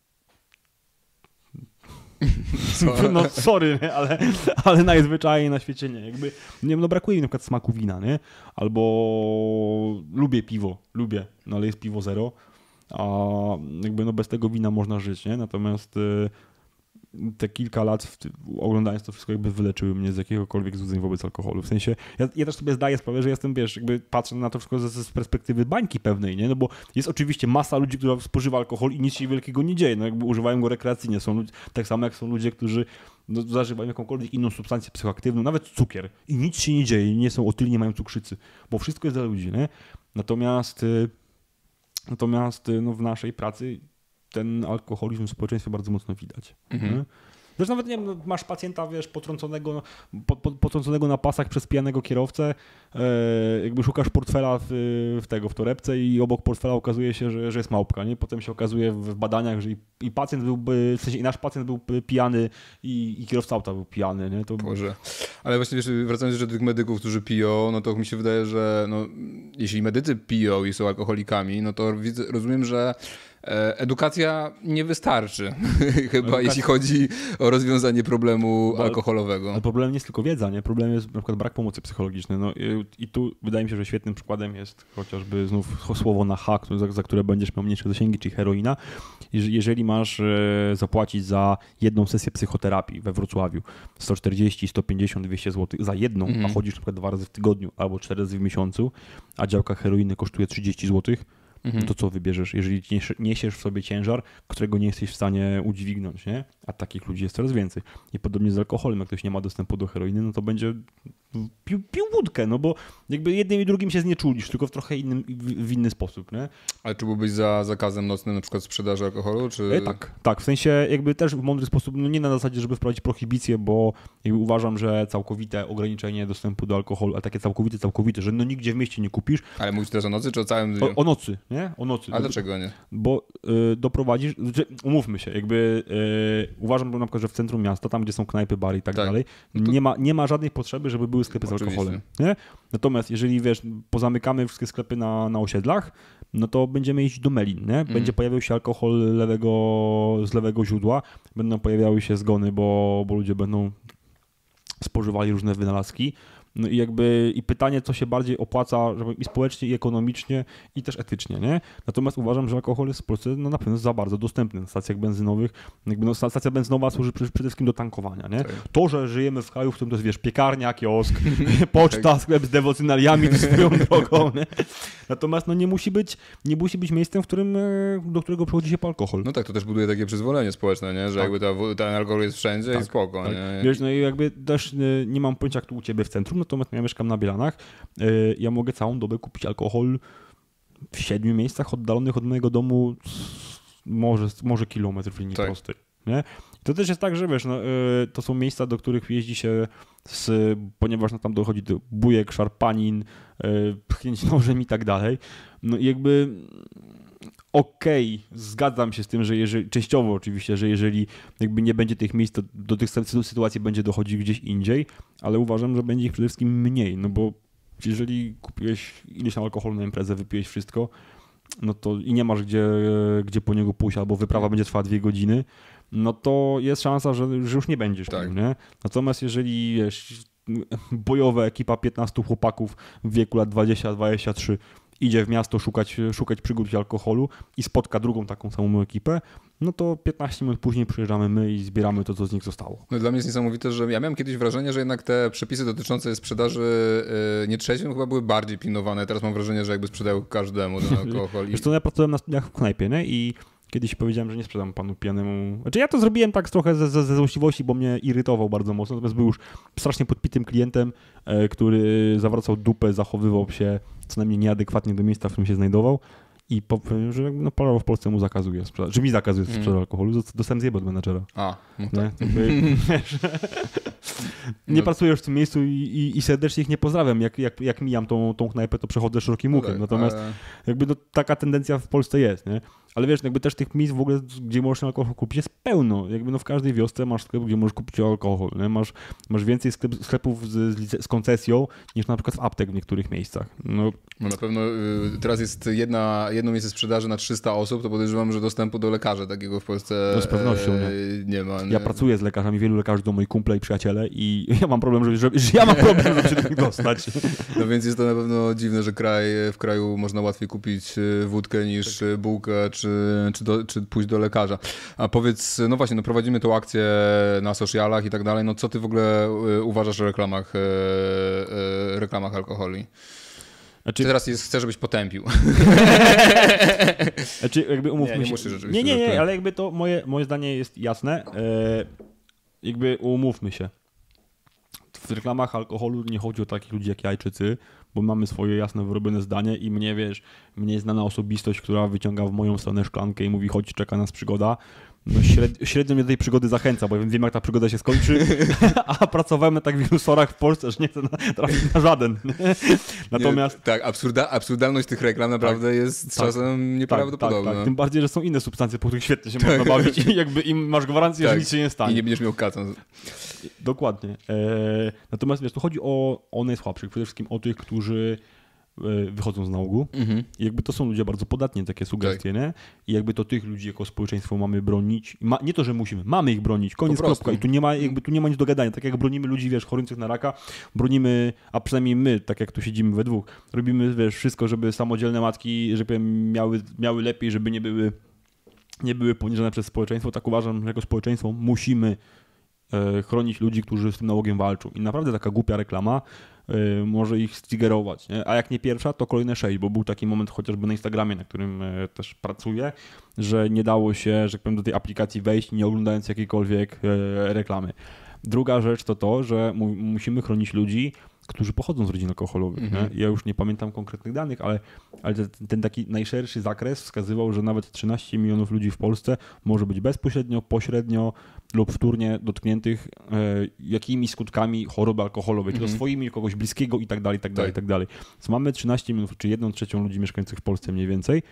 no sorry, nie? Ale, ale najzwyczajniej na świecie nie. Jakby, nie wiem, no brakuje mi na przykład smaku wina, nie? Albo lubię piwo, lubię, no ale jest piwo zero. A jakby no bez tego wina można żyć, nie? Natomiast y, te kilka lat w, oglądając to wszystko jakby wyleczyły mnie z jakiegokolwiek złudzeń wobec alkoholu. W sensie, ja, ja też sobie zdaję sprawę, że jestem, wiesz, jakby patrzę na to wszystko z, z perspektywy bańki pewnej, nie? No bo jest oczywiście masa ludzi, która spożywa alkohol i nic się wielkiego nie dzieje, no jakby używają go rekreacyjnie. Są ludzie, tak samo jak są ludzie, którzy no, zażywają jakąkolwiek inną substancję psychoaktywną, nawet cukier i nic się nie dzieje, nie są otyli, nie mają cukrzycy, bo wszystko jest dla ludzi, nie? Natomiast... Y, Natomiast no, w naszej pracy ten alkoholizm w społeczeństwie bardzo mocno widać. Mhm. Zresztą nawet nie wiem, no, masz pacjenta, wiesz, potrąconego, po, po, potrąconego na pasach przez pijanego kierowcę, e, jakby szukasz portfela w, w tego, w torebce i obok portfela okazuje się, że, że jest małpka, nie? Potem się okazuje w badaniach, że i, i pacjent byłby, w sensie i nasz pacjent był pijany i, i kierowca auta był pijany, nie? To... Boże. Ale właśnie wiesz, wracając jeszcze do tych medyków, którzy piją, no to mi się wydaje, że no, jeśli medycy piją i są alkoholikami, no to widzę, rozumiem, że edukacja nie wystarczy, chyba Edukacja. jeśli chodzi o rozwiązanie problemu Bo, alkoholowego. Ale problem nie jest tylko wiedza, nie? Problem jest na przykład brak pomocy psychologicznej. No i, i tu wydaje mi się, że świetnym przykładem jest chociażby znów słowo na H, za, za które będziesz miał mniejsze zasięgi, czyli heroina. Jeżeli masz e, zapłacić za jedną sesję psychoterapii we Wrocławiu sto czterdzieści, sto pięćdziesiąt, dwieście złotych za jedną, mm. a chodzisz na przykład dwa razy w tygodniu albo cztery razy w miesiącu, a działka heroiny kosztuje trzydzieści złotych, Mhm. to co wybierzesz, jeżeli niesiesz w sobie ciężar, którego nie jesteś w stanie udźwignąć, nie? A takich ludzi jest coraz więcej. I podobnie z alkoholem, jak ktoś nie ma dostępu do heroiny, no to będzie pił, pił wódkę, no bo jakby jednym i drugim się znieczulisz, tylko w trochę innym, w, w inny sposób, nie? Ale czy byłbyś za zakazem nocnym na przykład sprzedaży alkoholu, czy... E, tak, tak, w sensie jakby też w mądry sposób, no nie na zasadzie, żeby wprowadzić prohibicję, bo jakby uważam, że całkowite ograniczenie dostępu do alkoholu, a takie całkowite, całkowite, że no nigdzie w mieście nie kupisz. Ale mówisz teraz o nocy, czy o całym dniu? O, o nocy, nie? O nocy. A dlaczego nie? Bo y, doprowadzisz, znaczy, umówmy się, jakby y, uważam na przykład, że w centrum miasta, tam gdzie są knajpy, bary i tak, tak. dalej, no to... nie, ma, nie ma żadnej potrzeby, żeby były sklepy z alkoholem. Nie? Natomiast jeżeli, wiesz, pozamykamy wszystkie sklepy na, na osiedlach, no to będziemy iść do melin, nie? Będzie mm. pojawiał się alkohol lewego, z lewego źródła, będą pojawiały się zgony, bo, bo ludzie będą spożywali różne wynalazki. No i jakby i pytanie, co się bardziej opłaca, żeby i społecznie, i ekonomicznie, i też etycznie, nie? Natomiast uważam, że alkohol jest w Polsce no, na pewno za bardzo dostępny na stacjach benzynowych. Jakby no, stacja benzynowa służy przede wszystkim do tankowania, nie? Tak. To, że żyjemy w kraju, w którym to jest, wiesz, piekarnia, kiosk, poczta, sklep z dewocjonaliami swoją drogą, nie? Natomiast no, nie musi być, nie musi być miejscem, w którym, do którego przychodzi się po alkohol. No tak, to też buduje takie przyzwolenie społeczne, nie? Że tak. jakby ta, ten alkohol jest wszędzie tak, i spoko, tak. nie? Wiesz, no i jakby też nie mam pojęcia, jak tu u ciebie w centrum, natomiast ja mieszkam na Bielanach, ja mogę całą dobę kupić alkohol w siedmiu miejscach oddalonych od mojego domu może, może kilometr w linii tak. prostej. Nie? To też jest tak, że wiesz, no, to są miejsca, do których jeździ się, z, ponieważ no, tam dochodzi do bujek, szarpanin, pchnięć nożem i tak dalej. No i jakby okej, okay, zgadzam się z tym, że jeżeli, częściowo oczywiście, że jeżeli jakby nie będzie tych miejsc, to do tych sytuacji będzie dochodzić gdzieś indziej, ale uważam, że będzie ich przede wszystkim mniej, no bo jeżeli kupiłeś ileś tam alkoholu na imprezę, wypiłeś wszystko, no to i nie masz gdzie, gdzie po niego pójść, albo wyprawa będzie trwała dwie godziny, no to jest szansa, że, że już nie będziesz tak. tym, nie? Natomiast jeżeli wiesz, bojowa ekipa piętnastu chłopaków w wieku lat dwadzieścia dwadzieścia trzy idzie w miasto szukać, szukać przygód i alkoholu i spotka drugą taką samą ekipę, no to piętnaście minut później przyjeżdżamy my i zbieramy to, co z nich zostało. No dla mnie jest niesamowite, że ja miałem kiedyś wrażenie, że jednak te przepisy dotyczące sprzedaży yy, nietrzeźwym chyba były bardziej pilnowane. Teraz mam wrażenie, że jakby sprzedają każdemu ten alkohol. Wiesz co, ja pracowałem na studiach w knajpie, nie? I Kiedyś powiedziałem, że nie sprzedam panu pijanemu. Znaczy ja to zrobiłem tak trochę ze, ze, ze złośliwości, bo mnie irytował bardzo mocno, natomiast był już strasznie podpitym klientem, e, który zawracał dupę, zachowywał się co najmniej nieadekwatnie do miejsca, w którym się znajdował i powiem, że no, prawo w Polsce mu zakazuje sprzedaż, że mi zakazuje sprzedaż mm. alkoholu, dostałem zjebę od menadżera. A, no tak. Nie, Jakby, wiesz, nie no. pracujesz w tym miejscu i, i, i serdecznie ich nie pozdrawiam. Jak, jak, jak mijam tą, tą knajpę, to przechodzę szerokim łukiem. No tak, natomiast ale... jakby no, taka tendencja w Polsce jest, nie? Ale wiesz, jakby też tych miejsc w ogóle, gdzie możesz ten alkohol kupić, jest pełno. Jakby no w każdej wiosce masz sklep, gdzie możesz kupić alkohol. Nie? Masz, masz więcej sklep, sklepów z, z, z koncesją niż na przykład w aptek w niektórych miejscach. No, no na pewno y, teraz jest jedna, jedno miejsce sprzedaży na trzysta osób, to podejrzewam, że dostępu do lekarza takiego w Polsce no z pewnością nie, nie ma. Nie? Ja pracuję z lekarzami, wielu lekarzy to moi kumple i przyjaciele i ja mam problem, żeby, żeby, że ja mam problem, żeby się do nich dostać. No więc jest to na pewno dziwne, że kraj, w kraju można łatwiej kupić wódkę niż tak. bułkę czy, czy, do, czy pójść do lekarza. A powiedz, no właśnie, no prowadzimy tą akcję na socialach i tak dalej, no co ty w ogóle uważasz o reklamach, reklamach alkoholi? Znaczy... Czy teraz jest, chcę, żebyś potępił? Znaczy, jakby umówmy nie, nie się. Muszę rzeczywiście. Nie, nie, nie, ale jakby to moje, moje zdanie jest jasne. E, jakby umówmy się. W reklamach alkoholu nie chodzi o takich ludzi jak jajczycy, bo mamy swoje jasne, wyrobione zdanie i mnie, wiesz, mnie znana osobistość, która wyciąga w moją stronę szklankę i mówi, chodź, czeka nas przygoda. No średnio, średnio mnie do tej przygody zachęca, bo wiem, jak ta przygoda się skończy, a pracowałem na tak wielu sorach w Polsce, że nie chcę na, trafić na żaden. Natomiast... Nie, tak, absurda, absurdalność tych reklam naprawdę tak, jest tak, czasem nieprawdopodobna. Tak, tak, tym bardziej, że są inne substancje, po których świetnie się tak. można bawić i jakby im masz gwarancję, tak. że nic się nie stanie. I nie będziesz miał katan. Dokładnie. E, natomiast wiesz, tu chodzi o, o najsłabszych, przede wszystkim o tych, którzy wychodzą z nałogu. Mhm. I jakby to są ludzie bardzo podatni, takie sugestie, tak. nie? I jakby to tych ludzi jako społeczeństwo mamy bronić. Ma, nie to, że musimy, mamy ich bronić. Koniec, kropka. I tu nie ma jakby tu nie ma nic do gadania. Tak jak bronimy ludzi, wiesz, chorujących na raka, bronimy, a przynajmniej my, tak jak tu siedzimy we dwóch, robimy, wiesz, wszystko, żeby samodzielne matki, żeby miały, miały lepiej, żeby nie były, nie były poniżone przez społeczeństwo. Tak uważam, że jako społeczeństwo musimy e, chronić ludzi, którzy z tym nałogiem walczą. I naprawdę taka głupia reklama y, może ich striggerować, nie? A jak nie pierwsza, to kolejne sześć, bo był taki moment chociażby na Instagramie, na którym y, też pracuję, że nie dało się, że tak powiem, do tej aplikacji wejść, nie oglądając jakiejkolwiek y, reklamy. Druga rzecz to to, że mu, musimy chronić ludzi, którzy pochodzą z rodzin alkoholowych. Mm-hmm. Nie? Ja już nie pamiętam konkretnych danych, ale, ale ten, ten taki najszerszy zakres wskazywał, że nawet trzynaście milionów ludzi w Polsce może być bezpośrednio, pośrednio lub wtórnie dotkniętych e, jakimiś skutkami choroby alkoholowej, mm-hmm. czy to swoimi, kogoś bliskiego i tak dalej, i tak dalej, i tak dalej. Więc mamy trzynaście milionów, czy jedną trzecią ludzi mieszkających w Polsce mniej więcej,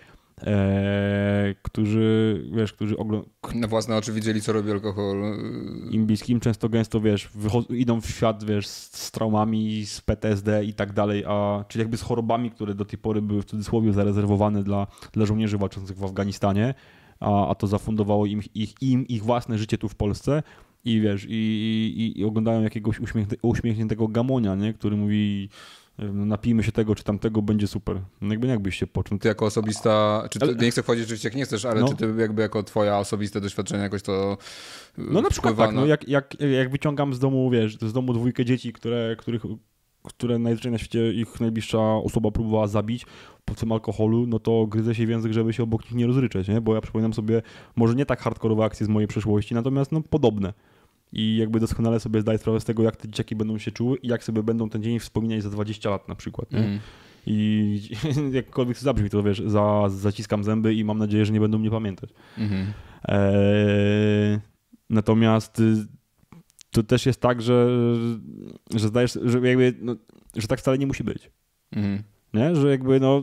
Eee, którzy, wiesz, którzy oglądają... Na własne oczy widzieli, co robi alkohol. Im bliskim często gęsto, wiesz, wychod- idą w świat, wiesz, z, z traumami, z P T S D i tak dalej, a czyli jakby z chorobami, które do tej pory były w cudzysłowie zarezerwowane dla, dla żołnierzy walczących w Afganistanie, a, a to zafundowało im ich, im ich własne życie tu w Polsce i wiesz, i, i, i oglądają jakiegoś uśmiechnięte, uśmiechniętego gamonia, nie, który mówi... napijmy się tego czy tamtego, będzie super. No jakby jakbyś się poczuł. Ty jako osobista, czy ty, ale, nie chcę wchodzić oczywiście jak nie chcesz, ale no. czy ty jakby jako twoja osobiste doświadczenie jakoś to No na przykład tak, no jak, jak, jak wyciągam z domu, wiesz, z domu dwójkę dzieci, które, których, które najzwyczajniej na świecie ich najbliższa osoba próbowała zabić po tym alkoholu, no to gryzę się w język, żeby się obok nich nie rozryczeć, nie? Bo ja przypominam sobie, może nie tak hardkorowe akcje z mojej przeszłości, natomiast no podobne. I jakby doskonale sobie zdaję sprawę z tego, jak te dzieciaki będą się czuły i jak sobie będą ten dzień wspominać za dwadzieścia lat na przykład. Nie? Mm. I jakkolwiek to zabrzmi, to wiesz, za, zaciskam zęby i mam nadzieję, że nie będą mnie pamiętać. Mm-hmm. Eee, natomiast to też jest tak, że, że zdajesz, że jakby, no, że tak wcale nie musi być. Mm. Nie? Że jakby no...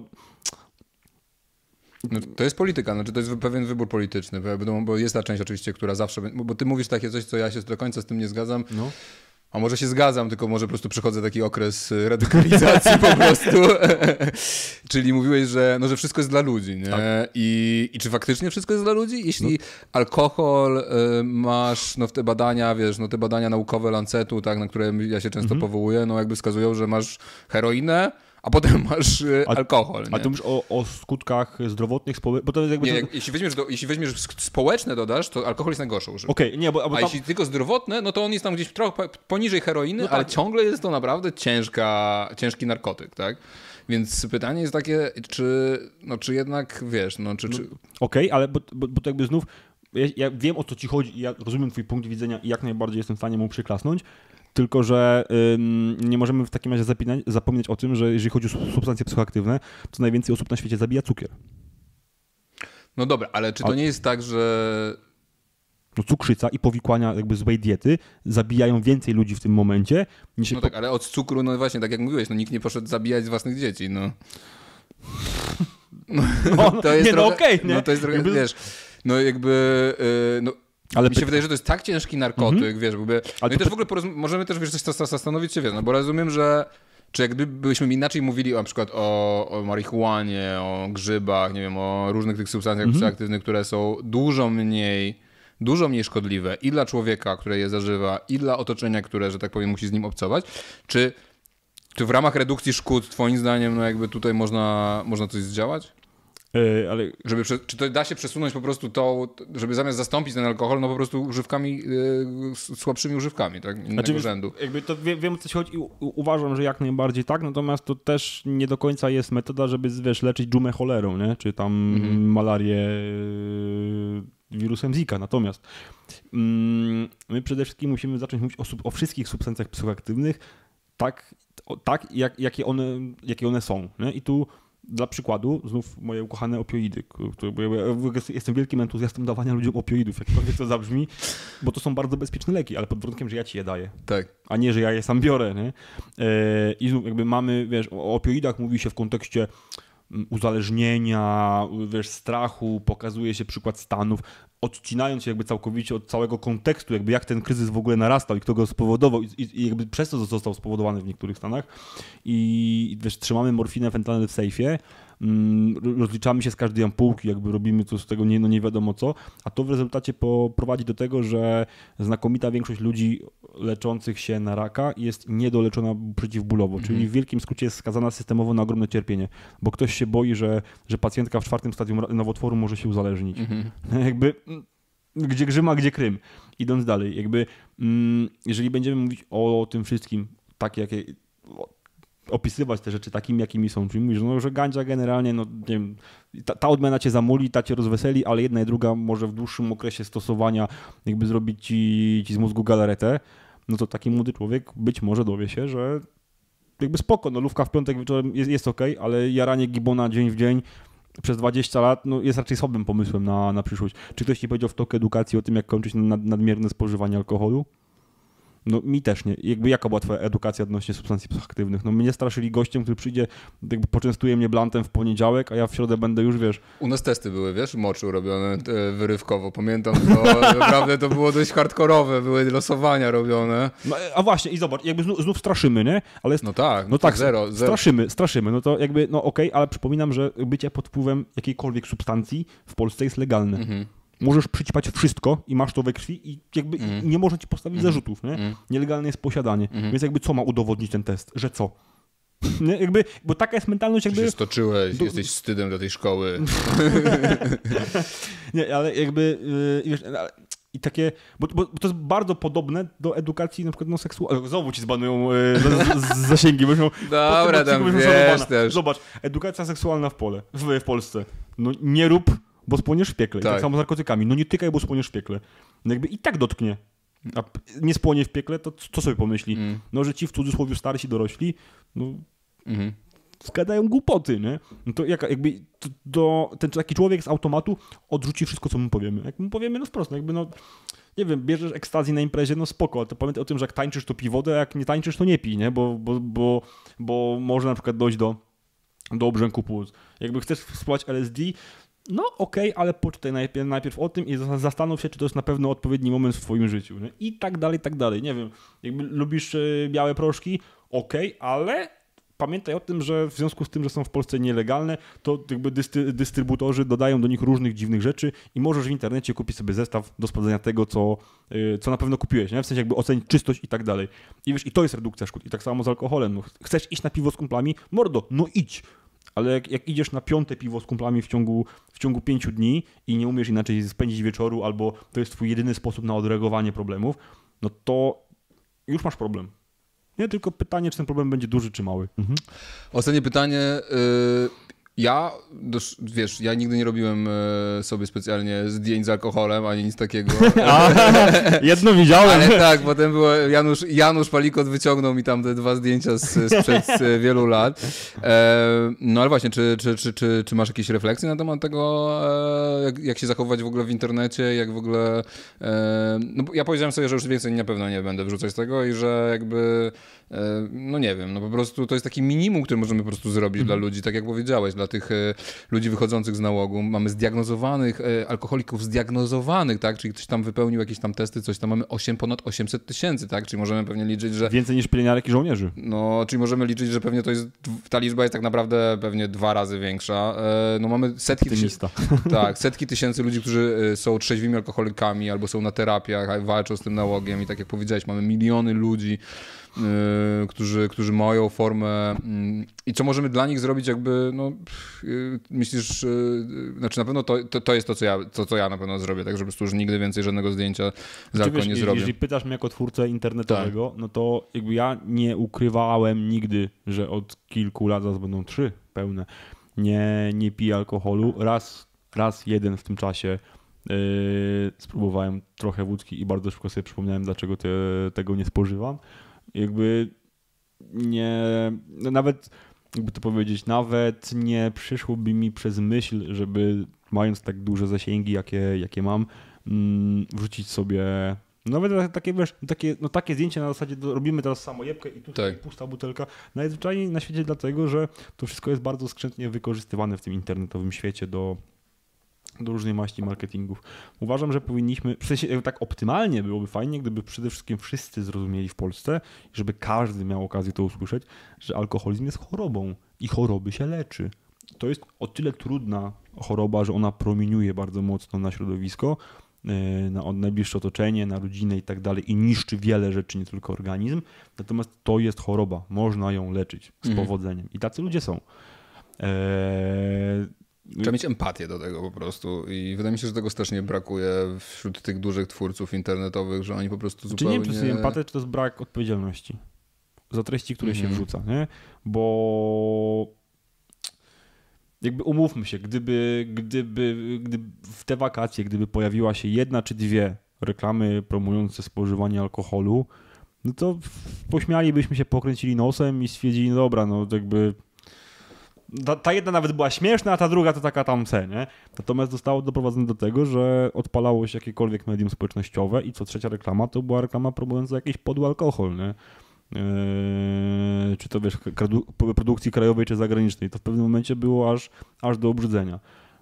No, to jest polityka, znaczy to jest pewien wybór polityczny, bo jest ta część oczywiście, która zawsze... Bo ty mówisz takie coś, co ja się do końca z tym nie zgadzam, no. A może się zgadzam, tylko może po prostu przechodzę taki okres radykalizacji po prostu. Czyli mówiłeś, że, no, że wszystko jest dla ludzi, nie? Tak. I, I czy faktycznie wszystko jest dla ludzi? Jeśli no. alkohol y, masz, no w te badania, wiesz, no te badania naukowe Lancetu, tak, na które ja się często mhm. powołuję, no jakby wskazują, że masz heroinę, a potem masz y, a, alkohol. Nie? A ty mówisz o, o skutkach zdrowotnych, społecznych? Bo to jest jakby nie, to... jak, jeśli, weźmiesz do, jeśli weźmiesz społeczne dodasz, to alkohol jest najgorszą rzeczą. Okay, nie, bo, bo a tam... jeśli tylko zdrowotne, no to on jest tam gdzieś trochę poniżej heroiny, no ale tak. ciągle jest to naprawdę ciężka, ciężki narkotyk, tak? Więc pytanie jest takie, czy, no, czy jednak, wiesz, no czy... czy... No, Okej, okay, ale bo, bo, bo to jakby znów, ja, ja wiem o co ci chodzi i ja rozumiem twój punkt widzenia i jak najbardziej jestem w stanie mu przyklasnąć, tylko że ym, nie możemy w takim razie zapinać, zapominać o tym, że jeżeli chodzi o substancje psychoaktywne, to najwięcej osób na świecie zabija cukier. No dobra, ale czy to nie jest tak, że... No cukrzyca i powikłania jakby złej diety zabijają więcej ludzi w tym momencie niż... No tak, ale od cukru, no właśnie, tak jak mówiłeś, no nikt nie poszedł zabijać własnych dzieci, no. No, no, to jest nie, trochę, no okej, okay, nie? No to jest trochę, jakby... wiesz, no jakby, yy, no... Ale mi się py... wydaje, że to jest tak ciężki narkotyk, mm-hmm. wiesz, jakby... No i też py... w ogóle porozum... możemy też, wiesz, coś zastanowić się, wiesz, no bo rozumiem, że czy jakby byśmy inaczej mówili na przykład o, o marihuanie, o grzybach, nie wiem, o różnych tych substancjach mm-hmm. psychoaktywnych, które są dużo mniej, dużo mniej szkodliwe i dla człowieka, które je zażywa, i dla otoczenia, które, że tak powiem, musi z nim obcować, czy, czy w ramach redukcji szkód, twoim zdaniem, no jakby tutaj można, można coś zdziałać? Yy, ale... Żeby, czy to da się przesunąć po prostu to, żeby zamiast zastąpić ten alkohol, no po prostu używkami, yy, słabszymi używkami, tak? Innego znaczy, rzędu. Jakby to wie, wiem o co ci chodzi i uważam, że jak najbardziej tak, natomiast to też nie do końca jest metoda, żeby, wiesz, leczyć dżumę cholerą, nie? Czy tam mhm. malarię yy, wirusem Zika. Natomiast yy, my przede wszystkim musimy zacząć mówić o, o wszystkich substancjach psychoaktywnych tak, o, tak jak, jakie, one, jakie one są, nie? I tu dla przykładu, znów moje ukochane opioidy, które, bo ja jestem wielkim entuzjastą dawania ludziom opioidów, jakkolwiek to zabrzmi, bo to są bardzo bezpieczne leki, ale pod warunkiem, że ja ci je daję, tak. a nie, że ja je sam biorę. Nie? I znów jakby mamy, wiesz, o opioidach mówi się w kontekście uzależnienia, wiesz, strachu, pokazuje się przykład Stanów, odcinając się jakby całkowicie od całego kontekstu, jakby jak ten kryzys w ogóle narastał i kto go spowodował i, i jakby przez to został spowodowany w niektórych stanach. I wiesz, trzymamy morfinę, fentanyl w sejfie, rozliczamy się z każdej ampułki, jakby robimy to z tego nie, no nie wiadomo co, a to w rezultacie prowadzi do tego, że znakomita większość ludzi leczących się na raka jest niedoleczona przeciwbólowo, mhm. czyli w wielkim skrócie jest skazana systemowo na ogromne cierpienie, bo ktoś się boi, że, że pacjentka w czwartym stadium nowotworu może się uzależnić. Mhm. Jakby gdzie Grzyma, gdzie Krym. Idąc dalej, jakby jeżeli będziemy mówić o tym wszystkim, tak jak opisywać te rzeczy takimi, jakimi są, czyli mówisz, no, że ganja generalnie, no nie wiem, ta, ta odmiana cię zamuli, ta cię rozweseli, ale jedna i druga może w dłuższym okresie stosowania jakby zrobić ci, ci z mózgu galaretę, no to taki młody człowiek być może dowie się, że jakby spoko, no lówka w piątek wieczorem jest, jest okej, ale jaranie gibona dzień w dzień przez dwadzieścia lat no, jest raczej słabym pomysłem na, na przyszłość. Czy ktoś ci powiedział w toku edukacji o tym, jak kończyć nad, nadmierne spożywanie alkoholu? No mi też nie. Jakby jaka była twoja edukacja odnośnie substancji psychoaktywnych? No mnie straszyli gościem, który przyjdzie, jakby poczęstuje mnie blantem w poniedziałek, a ja w środę będę już, wiesz... U nas testy były, wiesz, moczu robione wyrywkowo. Pamiętam, to naprawdę to było dość hardkorowe, były losowania robione. No, a właśnie i zobacz, jakby znów, znów straszymy, nie? Ale jest, no tak, no tak, zero, zero. Straszymy, straszymy. No to jakby, no okej, okay, ale przypominam, że bycie pod wpływem jakiejkolwiek substancji w Polsce jest legalne. Mhm. Możesz przyćpać wszystko i masz to we krwi i jakby mm. nie można ci postawić mm. zarzutów, nie? Mm. Nielegalne jest posiadanie. Mm. Więc jakby co ma udowodnić ten test? Że co? Nie? Jakby, bo taka jest mentalność jakby... Czy się stoczyłeś, do... jesteś wstydem dla tej szkoły. Nie, ale jakby... Yy, wiesz, ale... I takie, bo, bo, bo to jest bardzo podobne do edukacji na przykład no, seksualnej. Znowu ci zbanują yy, z, z, z zasięgi. Myślą, Dobra, tam wiesz też. Zobacz, edukacja seksualna w pole, w, w Polsce. No nie rób, bo spłoniesz w piekle. Tak. I tak samo z narkotykami. No nie tykaj, bo spłoniesz w piekle. No jakby i tak dotknie. A nie spłonie w piekle, to co sobie pomyśli? Mm. No, że ci w cudzysłowie starsi dorośli, no mm. zgadają głupoty, nie? No to jak, jakby to, to, ten taki człowiek z automatu odrzuci wszystko, co mu powiemy. Jak mu powiemy, no wprost, no jakby no, nie wiem, bierzesz ekstazji na imprezie, no spoko, ale to pamiętaj o tym, że jak tańczysz, to pij wodę, a jak nie tańczysz, to nie pij, nie? Bo, bo, bo, bo może na przykład dojść do, do obrzęku płuc. Jakby chcesz spróbować L S D, no okej, okay, ale poczytaj najpierw, najpierw o tym i zastanów się, czy to jest na pewno odpowiedni moment w twoim życiu. Nie? I tak dalej, tak dalej. Nie wiem, jakby lubisz y, białe proszki, okej, okay, ale pamiętaj o tym, że w związku z tym, że są w Polsce nielegalne, to jakby dystry, dystrybutorzy dodają do nich różnych dziwnych rzeczy i możesz w internecie kupić sobie zestaw do sprawdzenia tego, co, y, co na pewno kupiłeś, nie? W sensie jakby ocenić czystość i tak dalej. I wiesz, i to jest redukcja szkód. I tak samo z alkoholem. No, chcesz iść na piwo z kumplami? Mordo, no idź. Ale jak, jak idziesz na piąte piwo z kumplami w ciągu, w ciągu pięciu dni i nie umiesz inaczej spędzić wieczoru, albo to jest twój jedyny sposób na odreagowanie problemów, no to już masz problem. Nie, tylko pytanie, czy ten problem będzie duży, czy mały. Mhm. Ostatnie pytanie. Y- Ja, wiesz, ja nigdy nie robiłem sobie specjalnie zdjęć z alkoholem, ani nic takiego. A, jedno widziałem. Ale tak, potem było Janusz, Janusz Palikot wyciągnął mi tam te dwa zdjęcia z, sprzed wielu lat. No ale właśnie, czy, czy, czy, czy, czy masz jakieś refleksje na temat tego, jak, jak się zachowywać w ogóle w internecie, jak w ogóle... No ja powiedziałem sobie, że już więcej na pewno nie będę wrzucać tego i że jakby... No nie wiem, no po prostu to jest taki minimum, który możemy po prostu zrobić mhm. dla ludzi, tak jak powiedziałeś, dla tych ludzi wychodzących z nałogu. Mamy zdiagnozowanych, alkoholików zdiagnozowanych, tak, czyli ktoś tam wypełnił jakieś tam testy, coś tam mamy osiem, ponad osiemset tysięcy, tak, czyli możemy pewnie liczyć, że... Więcej niż pielęgniarek i żołnierzy. No, czyli możemy liczyć, że pewnie to jest, ta liczba jest tak naprawdę pewnie dwa razy większa. No mamy setki tysięcy, tak, setki tysięcy ludzi, którzy są trzeźwymi alkoholikami albo są na terapiach, walczą z tym nałogiem i tak jak powiedziałeś, mamy miliony ludzi, Yy, którzy, którzy mają formę yy, i co możemy dla nich zrobić jakby, no yy, myślisz, yy, znaczy na pewno to, to, to jest to co, ja, to, co ja na pewno zrobię, tak, że po prostu już nigdy więcej żadnego zdjęcia z alkoholem nie zrobię. Jeżeli pytasz mnie jako twórcę internetowego, tak. no to jakby ja nie ukrywałem nigdy, że od kilku lat, zaraz będą trzy pełne, nie, nie piję alkoholu. Raz, raz jeden w tym czasie yy, spróbowałem trochę wódki i bardzo szybko sobie przypomniałem, dlaczego te, tego nie spożywam. Jakby nie, no nawet, jakby to powiedzieć, nawet nie przyszłoby mi przez myśl, żeby mając tak duże zasięgi, jakie, jakie mam, mm, wrzucić sobie, nawet takie, wiesz, takie, no takie zdjęcie na zasadzie, robimy teraz samojebkę i tu tak. pusta butelka, najzwyczajniej na świecie dlatego, że to wszystko jest bardzo skrzętnie wykorzystywane w tym internetowym świecie do do różnej maści marketingów. Uważam, że powinniśmy, w sensie tak optymalnie byłoby fajnie, gdyby przede wszystkim wszyscy zrozumieli w Polsce, żeby każdy miał okazję to usłyszeć, że alkoholizm jest chorobą i choroby się leczy. To jest o tyle trudna choroba, że ona promieniuje bardzo mocno na środowisko, na najbliższe otoczenie, na rodzinę i tak dalej i niszczy wiele rzeczy, nie tylko organizm. Natomiast to jest choroba. Można ją leczyć z powodzeniem. I tacy ludzie są. Eee... Trzeba mieć empatię do tego po prostu i wydaje mi się, że tego strasznie brakuje wśród tych dużych twórców internetowych, że oni po prostu zupełnie... Czy nie wiem, czy to jest empatia, czy to jest brak odpowiedzialności za treści, które mm. się wrzuca, nie? Bo jakby umówmy się, gdyby, gdyby, gdyby w te wakacje, gdyby pojawiła się jedna czy dwie reklamy promujące spożywanie alkoholu, no to pośmialibyśmy się, pokręcili nosem i stwierdzili, no dobra, no jakby... Ta, ta jedna nawet była śmieszna, a ta druga to taka tam se, nie? Natomiast zostało doprowadzone do tego, że odpalało się jakiekolwiek medium społecznościowe i co trzecia reklama to była reklama promująca jakiś podły alkohol, nie? Yy, czy to wiesz, produkcji krajowej czy zagranicznej. To w pewnym momencie było aż, aż do obrzydzenia.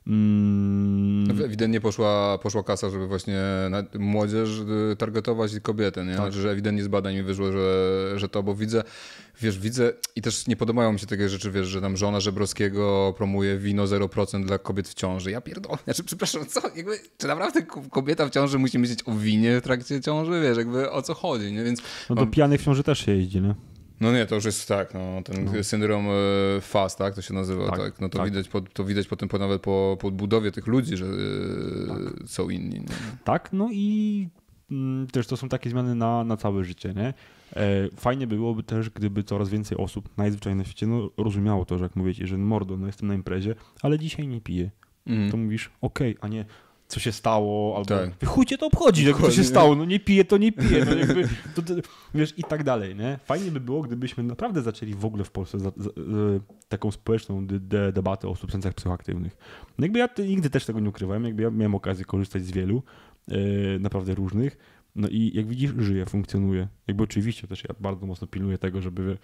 Mm. Ewidentnie poszła, poszła kasa, żeby właśnie młodzież targetować i kobiety, nie? Tak. Znaczy, że ewidentnie z badań mi wyszło, że, że to, bo widzę, wiesz, widzę i też nie podobają mi się takie rzeczy, wiesz, że tam żona Żebrowskiego promuje wino zero procent dla kobiet w ciąży. Ja pierdolę, znaczy, przepraszam, co? Jakby, czy naprawdę kobieta w ciąży musi myśleć o winie w trakcie ciąży? Wiesz, jakby o co chodzi, nie? Więc no do mam... pijanych w ciąży też się jeździ, nie? No nie, to już jest tak, no, ten no. syndrom F A S, tak, to się nazywa, tak, tak. No to, tak. Widać po, to widać potem po, nawet po, po odbudowie tych ludzi, że tak. są inni. Nie? Tak, no i mm, też to są takie zmiany na, na całe życie, nie? E, fajnie byłoby też, gdyby coraz więcej osób najzwyczajniej na świecie no, rozumiało to, że jak mówicie, że mordo, no jestem na imprezie, ale dzisiaj nie piję. Mm. To mówisz, okej, okay, a nie co się stało, albo tak. chuj cię to obchodzi, jak to się stało, no nie piję, to nie piję, no jakby, to, to, wiesz, i tak dalej, nie? Fajnie by było, gdybyśmy naprawdę zaczęli w ogóle w Polsce za, za, za, taką społeczną de, de, debatę o substancjach psychoaktywnych. No jakby ja nigdy też tego nie ukrywałem, jakby ja miałem okazję korzystać z wielu, yy, naprawdę różnych, no i jak widzisz, żyję, funkcjonuje. Jakby oczywiście też ja bardzo mocno pilnuję tego, żeby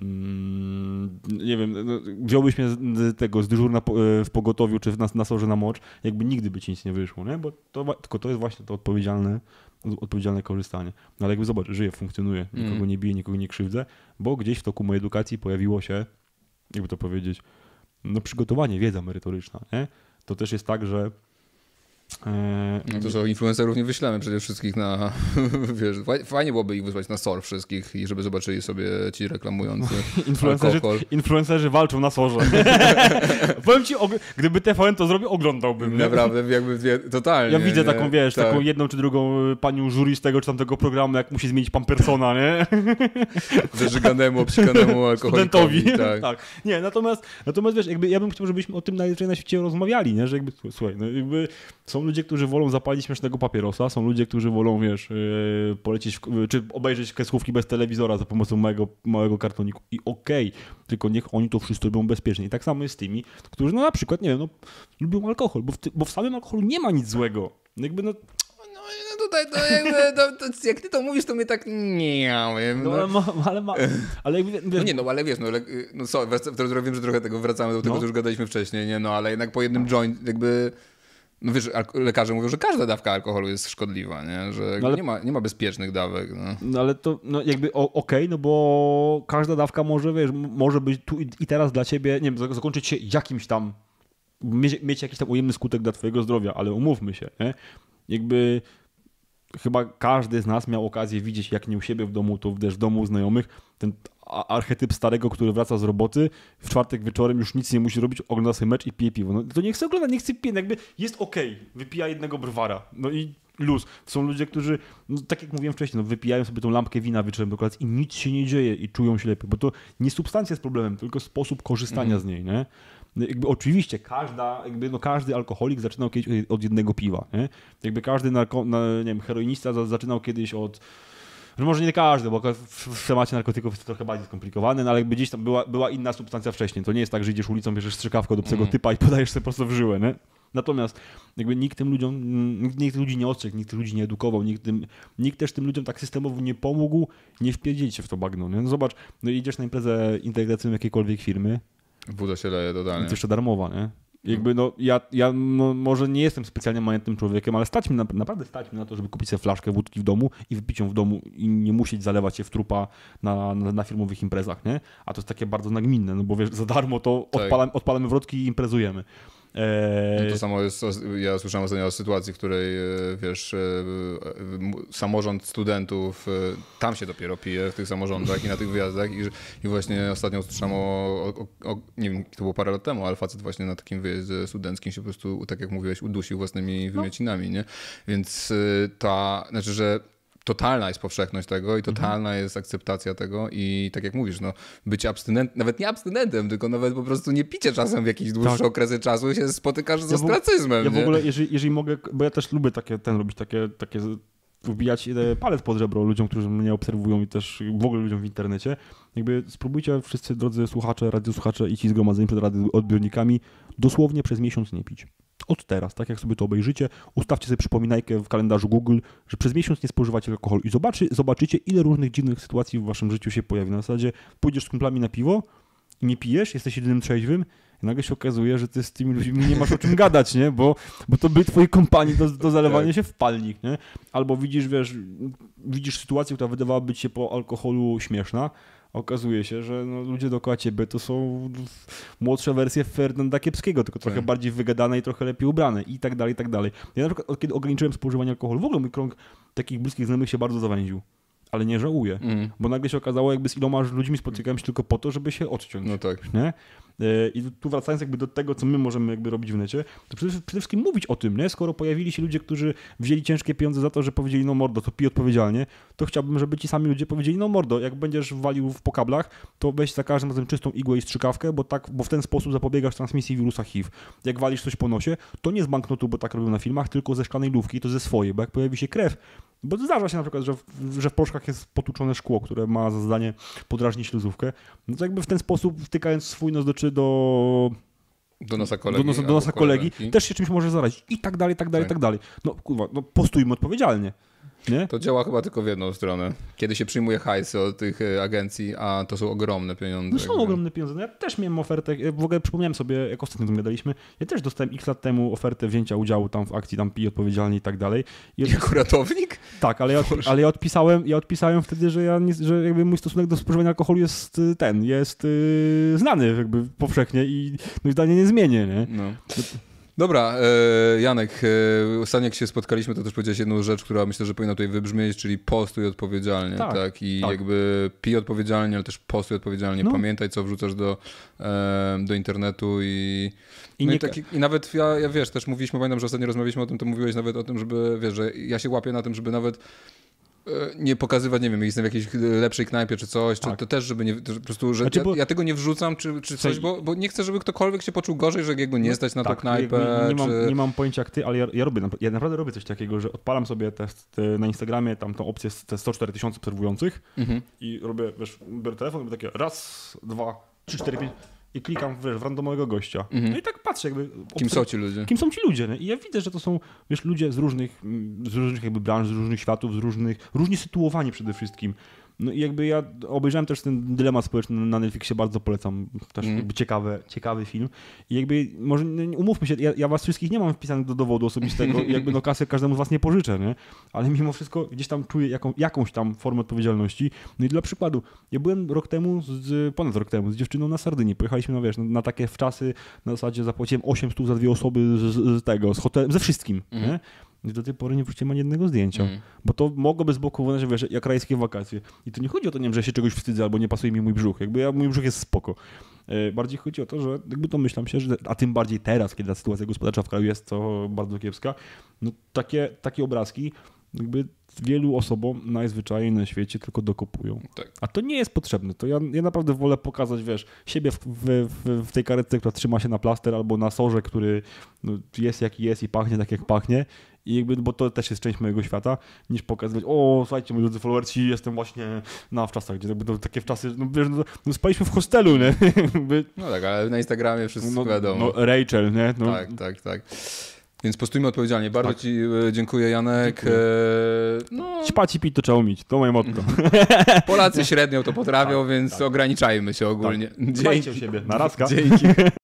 mm, nie wiem, no, wziąłbyś mnie z tego, z dyżurna w pogotowiu, czy na, na sorze na mocz, jakby nigdy by ci nic nie wyszło, nie? Bo to, tylko to jest właśnie to odpowiedzialne, odpowiedzialne korzystanie. No ale jakby zobacz, żyję, funkcjonuje, nikogo mm. nie biję, nikogo nie krzywdzę, bo gdzieś w toku mojej edukacji pojawiło się, jakby to powiedzieć, no przygotowanie, wiedza merytoryczna, nie? To też jest tak, że No to co, influencerów nie wyślemy przede wszystkich na, wiesz, fajnie byłoby ich wysłać na S O R wszystkich i żeby zobaczyli sobie ci reklamujący influencerzy, alkohol. Influencerzy walczą na S O R ze. Powiem ci, gdyby T V N to zrobił, oglądałbym. Naprawdę, jakby wie, totalnie. Ja widzę nie? taką, wiesz, tak. taką jedną czy drugą panią jury z tego czy tamtego programu, jak musi zmienić pampersona, nie? Wyżyganemu, obsikanemu alkoholikowi. Studentowi. Tak. tak. Nie, natomiast, natomiast wiesz, jakby ja bym chciał, żebyśmy o tym najlepiej na świecie rozmawiali, nie? Że jakby, słuchaj, no jakby są ludzie, którzy wolą zapalić śmiesznego papierosa, są ludzie, którzy wolą, wiesz, yy, polecieć, w, czy obejrzeć kreskówki bez telewizora za pomocą małego, małego kartoniku i okej, okay, tylko niech oni to wszyscy robią bezpiecznie. I tak samo jest z tymi, którzy no na przykład, nie wiem, no, lubią alkohol, bo w, ty, bo w samym alkoholu nie ma nic złego. Jakby no... No tutaj to jakby, to, to, jak ty to mówisz, to mnie tak nie wiem. No, no ale ma, ale, ma, ale jakby, wiesz, no nie, no ale wiesz, no, no so, wiem, że trochę tego wracamy do tego, no. co już gadaliśmy wcześniej, nie, no ale jednak po jednym joint jakby, no wiesz, lekarze mówią, że każda dawka alkoholu jest szkodliwa, nie, że no ale, nie, ma, nie ma bezpiecznych dawek. No, no ale to no jakby okej, okay, no bo każda dawka może, wiesz, może być tu i teraz dla ciebie, nie wiem, zakończyć się jakimś tam, mieć, mieć jakiś tam ujemny skutek dla twojego zdrowia, ale umówmy się, nie, jakby... Chyba każdy z nas miał okazję widzieć, jak nie u siebie w domu, to w domu znajomych, ten archetyp starego, który wraca z roboty, w czwartek wieczorem już nic nie musi robić, ogląda sobie mecz i pije piwo. No to nie chce oglądać, nie chce pić, jakby jest okej, okay, wypija jednego browara, no i luz. Są ludzie, którzy, no, tak jak mówiłem wcześniej, no, wypijają sobie tą lampkę wina wieczorem do kolacji i nic się nie dzieje i czują się lepiej, bo to nie substancja jest problemem, tylko sposób korzystania mm. z niej, nie? Jakby oczywiście każda, jakby no każdy alkoholik zaczynał kiedyś od jednego piwa, nie? Jakby każdy narko, na, nie wiem, heroinista zaczynał kiedyś od, że może nie każdy, bo w temacie narkotyków jest to trochę bardziej skomplikowane, no ale jakby gdzieś tam była, była inna substancja wcześniej. To nie jest tak, że idziesz ulicą, bierzesz strzykawkę do psego mm. typa i podajesz sobie po prostu w żyłę, nie? Natomiast jakby nikt tym ludziom, nikt, nikt tych ludzi nie ostrzegł, nikt tych ludzi nie edukował, nikt, tym, nikt też tym ludziom tak systemowo nie pomógł, nie wpierdzielić się w to bagno, nie? No zobacz, no idziesz na imprezę integracyjną jakiejkolwiek firmy, woda się leje totalnie. To jeszcze darmowa, nie? Jakby no, ja, ja no, może nie jestem specjalnie majątnym człowiekiem, ale stać mi na, naprawdę stać mi na to, żeby kupić sobie flaszkę wódki w domu i wypić ją w domu i nie musieć zalewać się w trupa na, na, na firmowych imprezach, nie? A to jest takie bardzo nagminne, no bo wiesz, za darmo to tak. odpalam, odpalamy wrotki i imprezujemy. No to samo jest, ja słyszałem ostatnio o sytuacji, w której, wiesz, samorząd studentów, tam się dopiero pije w tych samorządach i na tych wyjazdach i, i właśnie ostatnio usłyszałem o, o, o, nie wiem, to było parę lat temu, ale facet właśnie na takim wyjeździe studenckim się po prostu, tak jak mówiłeś, udusił własnymi wymiocinami, nie? Więc ta, znaczy, że totalna jest powszechność tego i totalna mhm. jest akceptacja tego i tak jak mówisz, no bycie abstynentem, nawet nie abstynentem, tylko nawet po prostu nie picie czasem w jakieś dłuższe tak. okresy czasu się spotykasz z ja ostracyzmem. Ja w ogóle, jeżeli, jeżeli mogę, bo ja też lubię takie, ten robić takie, takie wbijać palec pod żebro ludziom, którzy mnie obserwują i też w ogóle ludziom w internecie. Jakby spróbujcie wszyscy, drodzy słuchacze, radiosłuchacze i ci zgromadzeni przed radioodbiornikami, dosłownie przez miesiąc nie pić. Od teraz, tak jak sobie to obejrzycie, ustawcie sobie przypominajkę w kalendarzu Google, że przez miesiąc nie spożywacie alkoholu i zobaczy, zobaczycie, ile różnych dziwnych sytuacji w waszym życiu się pojawi. Na zasadzie pójdziesz z kumplami na piwo i nie pijesz, jesteś jedynym trzeźwym i nagle się okazuje, że ty z tymi ludźmi nie masz o czym gadać, nie? Bo, bo to byli twoi kompanii do, do zalewania tak. się w palnik, nie? Albo widzisz, wiesz, widzisz sytuację, która wydawałaby ci się po alkoholu śmieszna, okazuje się, że no, ludzie dookoła ciebie to są młodsze wersje Fernanda Kiepskiego, tylko trochę tak. bardziej wygadane i trochę lepiej ubrane i tak dalej, i tak dalej. Ja na przykład od kiedy ograniczyłem spożywanie alkoholu, w ogóle mój krąg takich bliskich znajomych się bardzo zawęził. Ale nie żałuję, mm. bo nagle się okazało, jakby z iloma ludźmi spotykałem się tylko po to, żeby się odciąć. No tak. Nie? I tu wracając jakby do tego, co my możemy jakby robić w necie, to przede, przede wszystkim mówić o tym, nie? Skoro pojawili się ludzie, którzy wzięli ciężkie pieniądze za to, że powiedzieli, no mordo, to pij odpowiedzialnie, to chciałbym, żeby ci sami ludzie powiedzieli, no mordo, jak będziesz walił po kablach, to weź za każdym razem czystą igłę i strzykawkę, bo tak, bo w ten sposób zapobiegasz transmisji wirusa H I V. Jak walisz coś po nosie, to nie z banknotu, bo tak robią na filmach, tylko ze szklanej lufki, to ze swojej, bo jak pojawi się krew, bo zdarza się na przykład, że w, że w proszkach jest potłuczone szkło, które ma za zadanie podrażnić śluzówkę, no to jakby w ten sposób wtykając swój nos do, czy do Do nosa kolegi. Do nosa, do nosa kolegi też się czymś może zarazić i tak dalej, tak dalej, tak, tak dalej. No kurwa, no postujmy odpowiedzialnie. Nie? To działa chyba tylko w jedną stronę. Kiedy się przyjmuje hajsy od tych agencji, a to są ogromne pieniądze. No są jakby. ogromne pieniądze. No ja też miałem ofertę, w ogóle przypomniałem sobie, jak ostatnio to gadaliśmy, ja też dostałem x lat temu ofertę wzięcia udziału tam w akcji, tam pij odpowiedzialnie i tak dalej. I jako ratownik? Tak, ale ja, ale ja odpisałem, ja odpisałem wtedy, że ja nie, że jakby mój stosunek do spożywania alkoholu jest ten, jest yy, znany jakby powszechnie i no zdanie nie zmienię, nie? No. Dobra, e, Janek, e, ostatnio jak się spotkaliśmy, to też powiedziałeś jedną rzecz, która myślę, że powinna tutaj wybrzmieć, czyli postuj odpowiedzialnie, tak? tak? I tak. jakby pij odpowiedzialnie, ale też postuj odpowiedzialnie. No. Pamiętaj, co wrzucasz do, e, do internetu i... I, no nie... i, taki, i nawet ja, ja, wiesz, też mówiliśmy, pamiętam, że ostatnio rozmawialiśmy o tym, to mówiłeś nawet o tym, żeby, wiesz, że ja się łapię na tym, żeby nawet nie pokazywać, nie wiem, jestem w jakiejś lepszej knajpie czy coś, tak. czy to też, żeby nie, po prostu, że znaczy, ja, bo... ja tego nie wrzucam czy, czy coś, bo, bo nie chcę, żeby ktokolwiek się poczuł gorzej, że jego nie stać na tak, tą knajpę. Nie, nie, czy... mam, nie mam pojęcia jak ty, ale ja, ja robię, ja naprawdę robię coś takiego, że odpalam sobie te, te, na Instagramie tam tą opcję te sto cztery tysiące obserwujących mhm. i robię, wiesz, biorę telefon i robię takie raz, dwa, trzy, cztery, pięć i klikam wiesz, w randomowego gościa. Mhm. No i tak patrzę jakby... Kim są ci ludzie? Kim są ci ludzie. Nie? I ja widzę, że to są wiesz, ludzie z różnych, z różnych jakby branż, z różnych światów, z różnych, różnie sytuowani przede wszystkim. No i jakby ja obejrzałem też ten Dylemat Społeczny na Netflixie, bardzo polecam, też mm. jakby ciekawy, ciekawy film. I jakby, może umówmy się, ja, ja was wszystkich nie mam wpisanych do dowodu osobistego i jakby no kasę każdemu z was nie pożyczę, nie? Ale mimo wszystko gdzieś tam czuję jaką, jakąś tam formę odpowiedzialności. No i dla przykładu, ja byłem rok temu, z, ponad rok temu, z dziewczyną na Sardynii. Pojechaliśmy, no wiesz, na, na takie wczasy, na zasadzie zapłaciłem osiem stów za dwie osoby z, z tego, z hotelem, ze wszystkim, mm. nie? I do tej pory nie wróciłem ani jednego zdjęcia. Mm. Bo to mogłoby z boku wyglądać, że wiesz, jak rajskie wakacje. I to nie chodzi o to, nie wiem, że ja się czegoś wstydzę albo nie pasuje mi mój brzuch. Jakby ja, mój brzuch jest spoko. E, bardziej chodzi o to, że jakby domyślam się, że, a tym bardziej teraz, kiedy ta sytuacja gospodarcza w kraju jest to bardzo kiepska, no takie, takie obrazki jakby wielu osobom najzwyczajniej na świecie tylko dokopują. Tak. A to nie jest potrzebne. To ja, ja naprawdę wolę pokazać, wiesz, siebie w, w, w, w tej karetce, która trzyma się na plaster albo na sorze, który no, jest jaki jest i pachnie tak jak pachnie. I jakby, bo to też jest część mojego świata, niż pokazywać, o, słuchajcie, moi drodzy followerci, jestem właśnie na wczasach, gdzie jakby to takie wczasy, no wiesz, no, no spaliśmy w hostelu, nie? No tak, ale na Instagramie wszyscy no, wiadomo. No Rachel, nie? No. Tak, tak, tak. Więc postujmy odpowiedzialnie. Bardzo tak. ci dziękuję, Janek. Dziękuję. No... Ćpać i pić to trzeba umieć, to moje motto. Polacy średnio to potrafią, tak, więc tak. ograniczajmy się ogólnie. Tak. Dbajcie o siebie. Na razka. Dzięki.